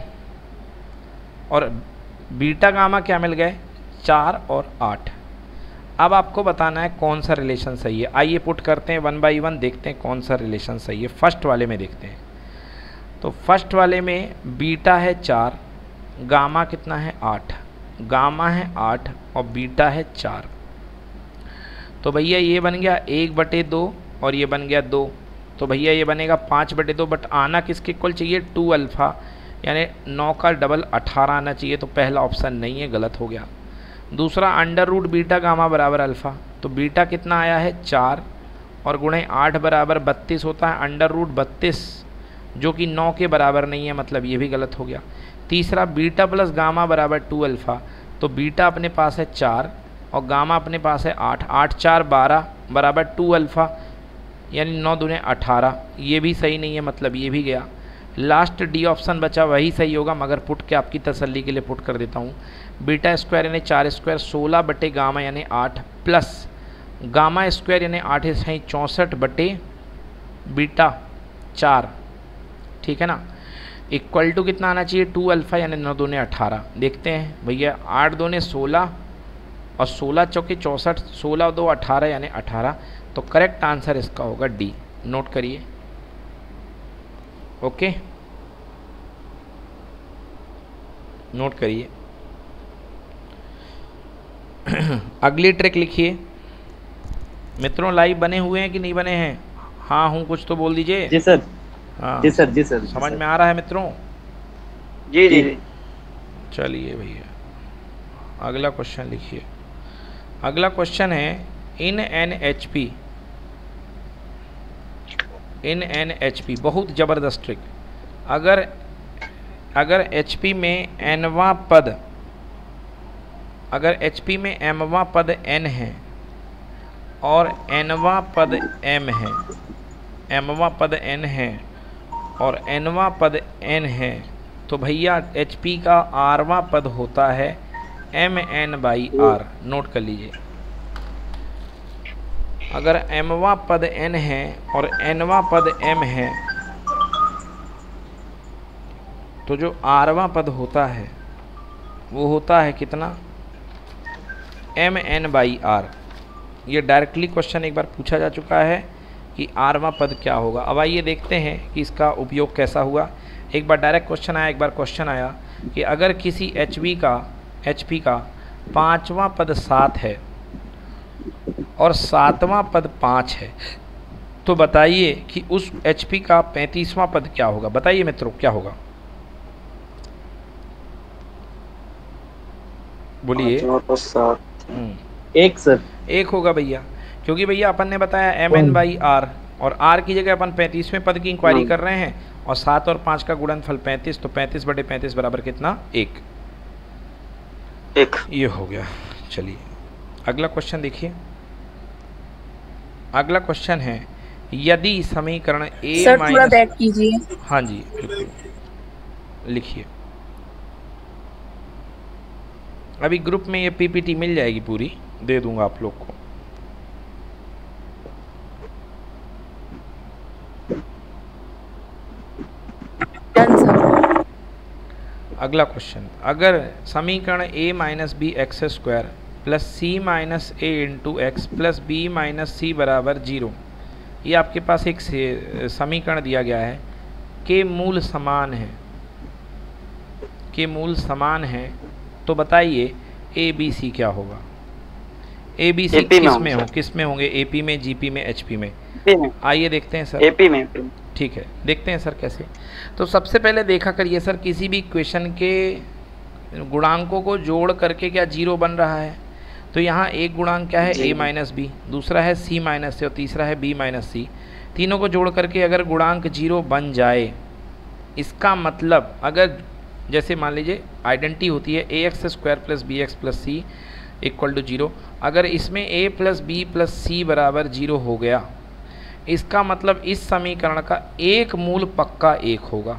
और बीटा गामा क्या मिल गए, चार और आठ। अब आपको बताना है कौन सा रिलेशन सही है। आइए पुट करते हैं वन बाई वन, देखते हैं कौन सा रिलेशन सही है। फर्स्ट वाले में देखते हैं। तो फर्स्ट वाले में बीटा है चार, गामा कितना है, आठ, गामा है आठ और बीटा है चार। तो भैया ये बन गया एक बटे दो और ये बन गया दो, तो भैया ये बनेगा पाँच बटे दो, बट आना किसके इक्वल चाहिए, टू अल्फ़ा, यानी नौ का डबल अठारह आना चाहिए। तो पहला ऑप्शन नहीं है, गलत हो गया। दूसरा अंडर रूट बीटा गामा बराबर अल्फ़ा, तो बीटा कितना आया है, चार, और गुणे आठ बराबर बत्तीस होता है, अंडर रूट बत्तीस जो कि नौ के बराबर नहीं है, मतलब ये भी गलत हो गया। तीसरा बीटा प्लस गामा बराबर टू अल्फ़ा, तो बीटा अपने पास है चार और गामा अपने पास है आठ, आठ चार बारह बराबर टू अल्फ़ा, यानी नौ दूने अठारह, ये भी सही नहीं है, मतलब ये भी गया। लास्ट डी ऑप्शन बचा वही सही होगा, मगर पुट के आपकी तसल्ली के लिए पुट कर देता हूँ। बीटा स्क्वायर यानी चार स्क्वायर सोलह बटे गामा यानी आठ प्लस गामा स्क्वायर यानी आठ सही चौंसठ बटे बीटा चार, ठीक है ना, इक्वल टू कितना आना चाहिए टू अल्फ़ा यानी नौ दूने अठारह। देखते हैं भैया, आठ दूने सोलह और सोलह चौके चौंसठ, सोलह दो अठारह यानी अठारह, तो करेक्ट आंसर इसका होगा डी। नोट करिए, ओके, नोट करिए। अगली ट्रिक लिखिए मित्रों। लाइव बने हुए हैं कि नहीं बने हैं? हाँ हूँ, कुछ तो बोल दीजिए। जी सर। हाँ जी सर, जी सर। समझ में आ रहा है मित्रों? जी जी जी। चलिए भैया अगला क्वेश्चन लिखिए। अगला क्वेश्चन है in an H P, in an H P बहुत ज़बरदस्त ट्रिक। अगर अगर एच पी में एनवा पद, अगर एच पी में एमवा पद एन है और एनवा पद एम है, एमवा पद एन है और एनवा पद एन है, तो भैया एच पी का आरवा पद होता है M N by R. Note कर लीजिए, अगर एमवा पद एन है और एनवा पद एम है तो जो आरवा पद होता है वो होता है कितना, एम एन बाई आर। ये डायरेक्टली क्वेश्चन एक बार पूछा जा चुका है कि आरवा पद क्या होगा। अब आइए देखते हैं कि इसका उपयोग कैसा हुआ। एक बार डायरेक्ट क्वेश्चन आया, एक बार क्वेश्चन आया कि अगर किसी एच पी का एच पी का पाँचवा पद सात है और सातवां पद पाँच है, तो बताइए कि उस एच पी का पैंतीसवां पद क्या होगा। बताइए मित्रों क्या होगा, बोलिए। एक सर, एक होगा भैया, क्योंकि भैया अपन ने बताया एम एन बाई आर और आर की जगह अपन पैंतीसवें पद की इंक्वायरी कर रहे हैं और सात और पाँच का गुणनफल पैंतीस, तो पैंतीस बटे पैंतीस बराबर कितना, एक। एक ये हो गया। चलिए अगला क्वेश्चन देखिए। अगला क्वेश्चन है यदि समीकरण ए सर थोड़ा माइनस, बैक कीजिए। हाँ जी बिल्कुल, लिखिए। अभी ग्रुप में ये पीपीटी मिल जाएगी, पूरी दे दूंगा आप लोग को। अगला क्वेश्चन, अगर समीकरण a minus B X square plus C minus A into X plus B minus C बराबर जीरो, ये आपके पास एक समीकरण दिया गया है के मूल समान है, के मूल समान है, तो बताइए ए बी सी क्या होगा। ए बी सी किस में हो, किस में होंगे, एपी में, जीपी में, एचपी में? आइए देखते हैं सर। एपी में। ठीक है, देखते हैं सर कैसे। तो सबसे पहले देखा करिए सर, किसी भी इक्वेशन के गुणांकों को जोड़ करके क्या जीरो बन रहा है, तो यहाँ एक गुणांक क्या है a माइनस बी, दूसरा है c माइनस सी और तीसरा है b माइनस सी। तीनों को जोड़ करके अगर गुणांक जीरो बन जाए, इसका मतलब अगर जैसे मान लीजिए आइडेंटिटी होती है A X square plus B X plus C equal to zero, अगर इसमें a plus B plus C बराबर जीरो हो गया, इसका मतलब इस समीकरण का एक मूल पक्का एक होगा।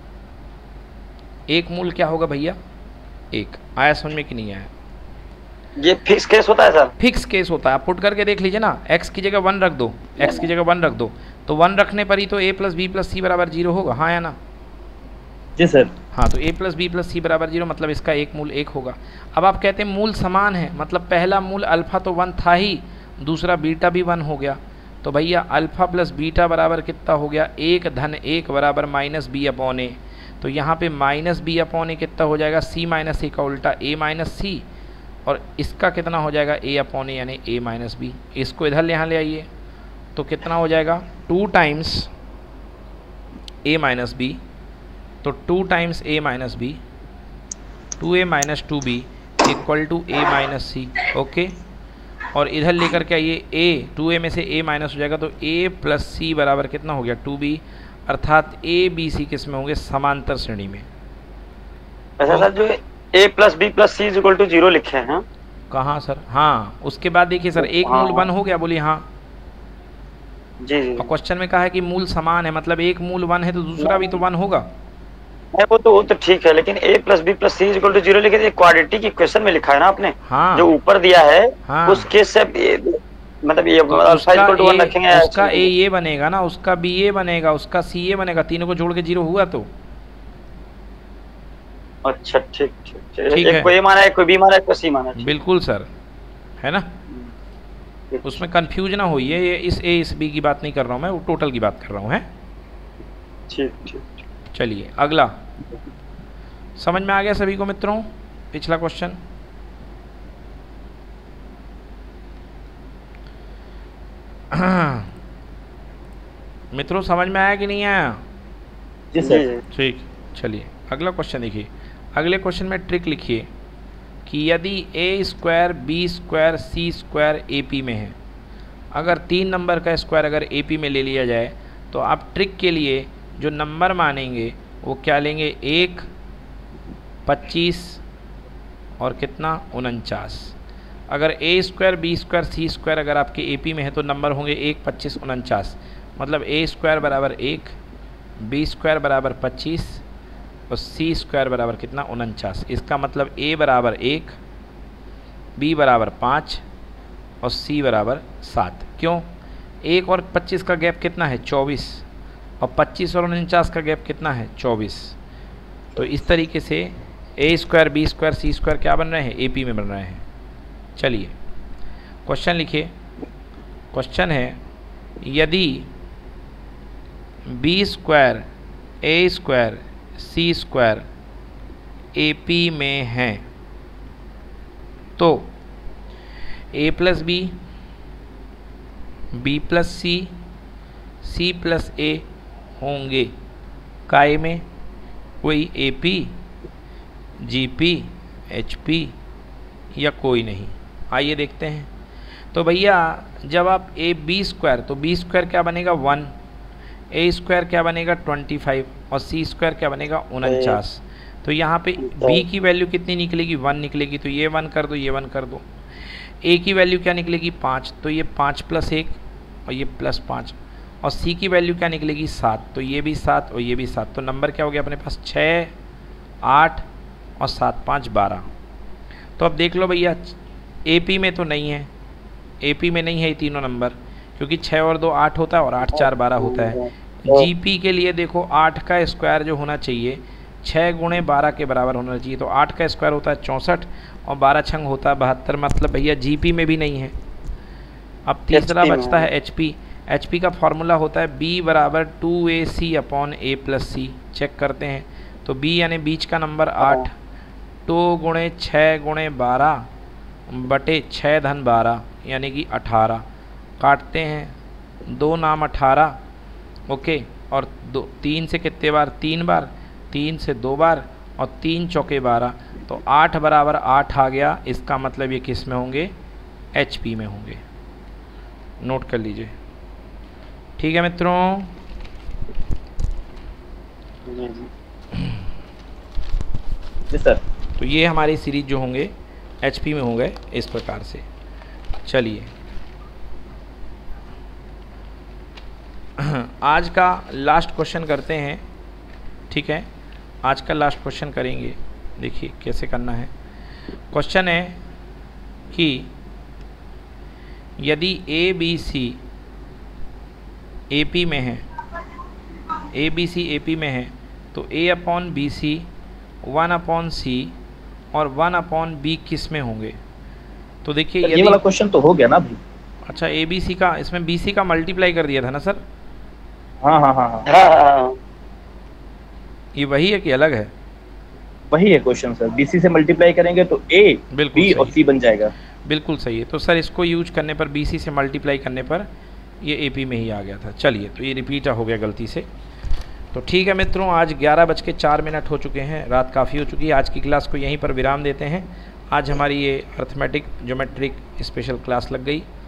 एक मूल क्या होगा भैया, एक। आया समझ में कि नहीं आया? ये फिक्स केस होता है सर? फिक्स केस होता है, आप पुट करके देख लीजिए ना। x की जगह वन रख दो, x की जगह वन रख दो, तो वन रखने पर ही तो a plus B plus C बराबर जीरो होगा। हाँ या ना? जी सर। हाँ, तो a plus B plus C बराबर जीरो मतलब इसका एक मूल एक होगा। अब आप कहते हैं मूल समान है, मतलब पहला मूल अल्फा तो वन था ही, दूसरा बीटा भी वन हो गया, तो भैया अल्फा प्लस बीटा बराबर कितना हो गया, एक धन एक बराबर माइनस बी अपॉन ए। तो यहाँ पे माइनस बी अपॉन ए कितना हो जाएगा, सी माइनस ए का उल्टा ए माइनस सी, और इसका कितना हो जाएगा ए अपॉन ए यानी ए माइनस बी। इसको इधर यहाँ ले आइए तो कितना हो जाएगा, two times A minus B, तो two times A minus B, two A minus two B equal to A minus C. Okay, और इधर लेकर के आइए a, टू ए में से a माइनस हो जाएगा, तो a प्लस सी बराबर कितना हो गया, टू बी, अर्थात a b c किस में होंगे, समांतर श्रेणी में। ऐसा सर जो a plus B plus C equal to zero लिखे हैं, कहाँ सर? हाँ, उसके बाद देखिए सर एक मूल वन हो गया, बोलिए हाँ। जी जी और क्वेश्चन में कहा है कि मूल समान है, मतलब एक मूल वन है तो दूसरा भी तो वन होगा। नहीं, वो तो वो तो ठीक है, लेकिन a plus B plus C equal to zero, लेकिन ये क्वाड्रेटिक की इक्वेशन में लिखा है ना आपने। हाँ। जो ऊपर दिया है हाँ। उस केस से ये, मतलब ये तो अल्फा इक्वल टू वन रखेंगे, उसका ए ये बनेगा ना, उसका बी ये बनेगा, उसका सी ये बनेगा, तीनों को जोड़ के जीरो हुआ तो। अच्छा ठीक ठीक ठीक है। एक को ए माना है, एक को बी माना है, एक को सी माना है। बिल्कुल सर, है ना, उसमें कंफ्यूज ना होइए, ये इस ए इस बी की बात नहीं कर रहा हूँ मैं, वो टोटल की बात कर रहा हूँ। है ठीक ठीक। चलिए अगला, समझ में आ गया सभी को मित्रों पिछला क्वेश्चन? मित्रों समझ में आया कि नहीं आया? जी सर। ठीक, चलिए अगला क्वेश्चन देखिए। अगले क्वेश्चन में ट्रिक लिखिए कि यदि A square B square C square A P में है, अगर तीन नंबर का स्क्वायर अगर ए पी में ले लिया जाए तो आप ट्रिक के लिए जो नंबर मानेंगे वो क्या लेंगे? एक, पच्चीस और कितना? उनचास। अगर A square B square C square अगर आपके ए पी में है तो नंबर होंगे एक, पच्चीस, उनचास। मतलब ए स्क्वायर बराबर एक, बी स्क्वायर बराबर पच्चीस और सी स्क्वायर बराबर कितना? उनचास। इसका मतलब ए बराबर एक, बी बराबर पाँच और सी बराबर सात। क्यों? एक और पच्चीस का गैप कितना है? चौबीस। और पच्चीस और उनचास का गैप कितना है? चौबीस। तो इस तरीके से A square B square C square क्या बन रहे हैं? ए पी में बन रहे हैं। चलिए क्वेश्चन लिखिए। क्वेश्चन है यदि B square A square C square A P में है तो A plus B, B plus C, C plus A होंगे काय में? कोई A P, G P, H P या कोई नहीं? आइए देखते हैं। तो भैया जब आप ए बी स्क्वायर, तो बी स्क्वायर क्या बनेगा? वन, ए स्क्वायर क्या बनेगा? ट्वेंटी फाइव और सी स्क्वायर क्या बनेगा? उनचास। तो यहाँ पे बी की वैल्यू कितनी निकलेगी? वन निकलेगी, तो ये वन कर दो, ये वन कर दो। ए की वैल्यू क्या निकलेगी? पाँच, तो ये पाँच प्लस एक और ये प्लस पाँच। और सी की वैल्यू क्या निकलेगी? सात, तो ये भी सात और ये भी सात। तो नंबर क्या हो गया अपने पास? छः, आठ और सात, पाँच, बारह। तो अब देख लो भैया, ए पी में तो नहीं है, ए पी में नहीं है ये तीनों नंबर, क्योंकि छः और दो आठ होता है और आठ चार बारह होता है। जी पी के लिए देखो आठ का स्क्वायर जो होना चाहिए छः गुणे बारह के बराबर होना चाहिए, तो आठ का स्क्वायर होता है चौंसठ और बारह छंग होता है बहत्तर। मतलब भैया जी पी में भी नहीं है। अब तीसरा बचता है एच पी। एच पी का फॉर्मूला होता है बी बराबर two A C upon A plus C. Check करते हैं, तो बी यानी बीच का नंबर आठ, टू गुणे छः गुणे बारह बटे छः धन बारह यानी कि अठारह। काटते हैं, दो नाम अठारह, ओके, और दो तीन से कितने बार? तीन बार, तीन से दो बार और तीन चौके बारह, तो आठ बराबर आठ आ गया। इसका मतलब ये किस में होंगे? एच पी में होंगे। नोट कर लीजिए, ठीक है मित्रों? जी सर। तो ये हमारी सीरीज जो होंगे एच पी में होंगे इस प्रकार से। चलिए आज का लास्ट क्वेश्चन करते हैं, ठीक है? आज का लास्ट क्वेश्चन करेंगे। देखिए कैसे करना है। क्वेश्चन है कि यदि ए बी सी ए पी में है, A B C A P में है तो A upon B C, one upon C और वन अपॉन बी किस में होंगे? तो देखिए ये वाला क्वेश्चन तो हो गया ना अभी। अच्छा, ए बी सी का, इसमें बी सी का मल्टीप्लाई कर दिया था ना सर? हाँ हाँ हाँ हाँ हाँ हाँ ये वही है कि अलग है? वही है क्वेश्चन सर। बीसी से मल्टीप्लाई करेंगे तो ए बी और सी बन जाएगा। बिल्कुल सही है। तो सर इसको यूज करने पर, बीसी से मल्टीप्लाई करने पर ये एपी में ही आ गया था। चलिए, तो ये रिपीट हो गया गलती से। तो ठीक है मित्रों, आज ग्यारह बज के चार मिनट हो चुके हैं, रात काफ़ी हो चुकी है। आज की क्लास को यहीं पर विराम देते हैं। आज हमारी ये अर्थमेटिक ज्योमेट्रिक स्पेशल क्लास लग गई।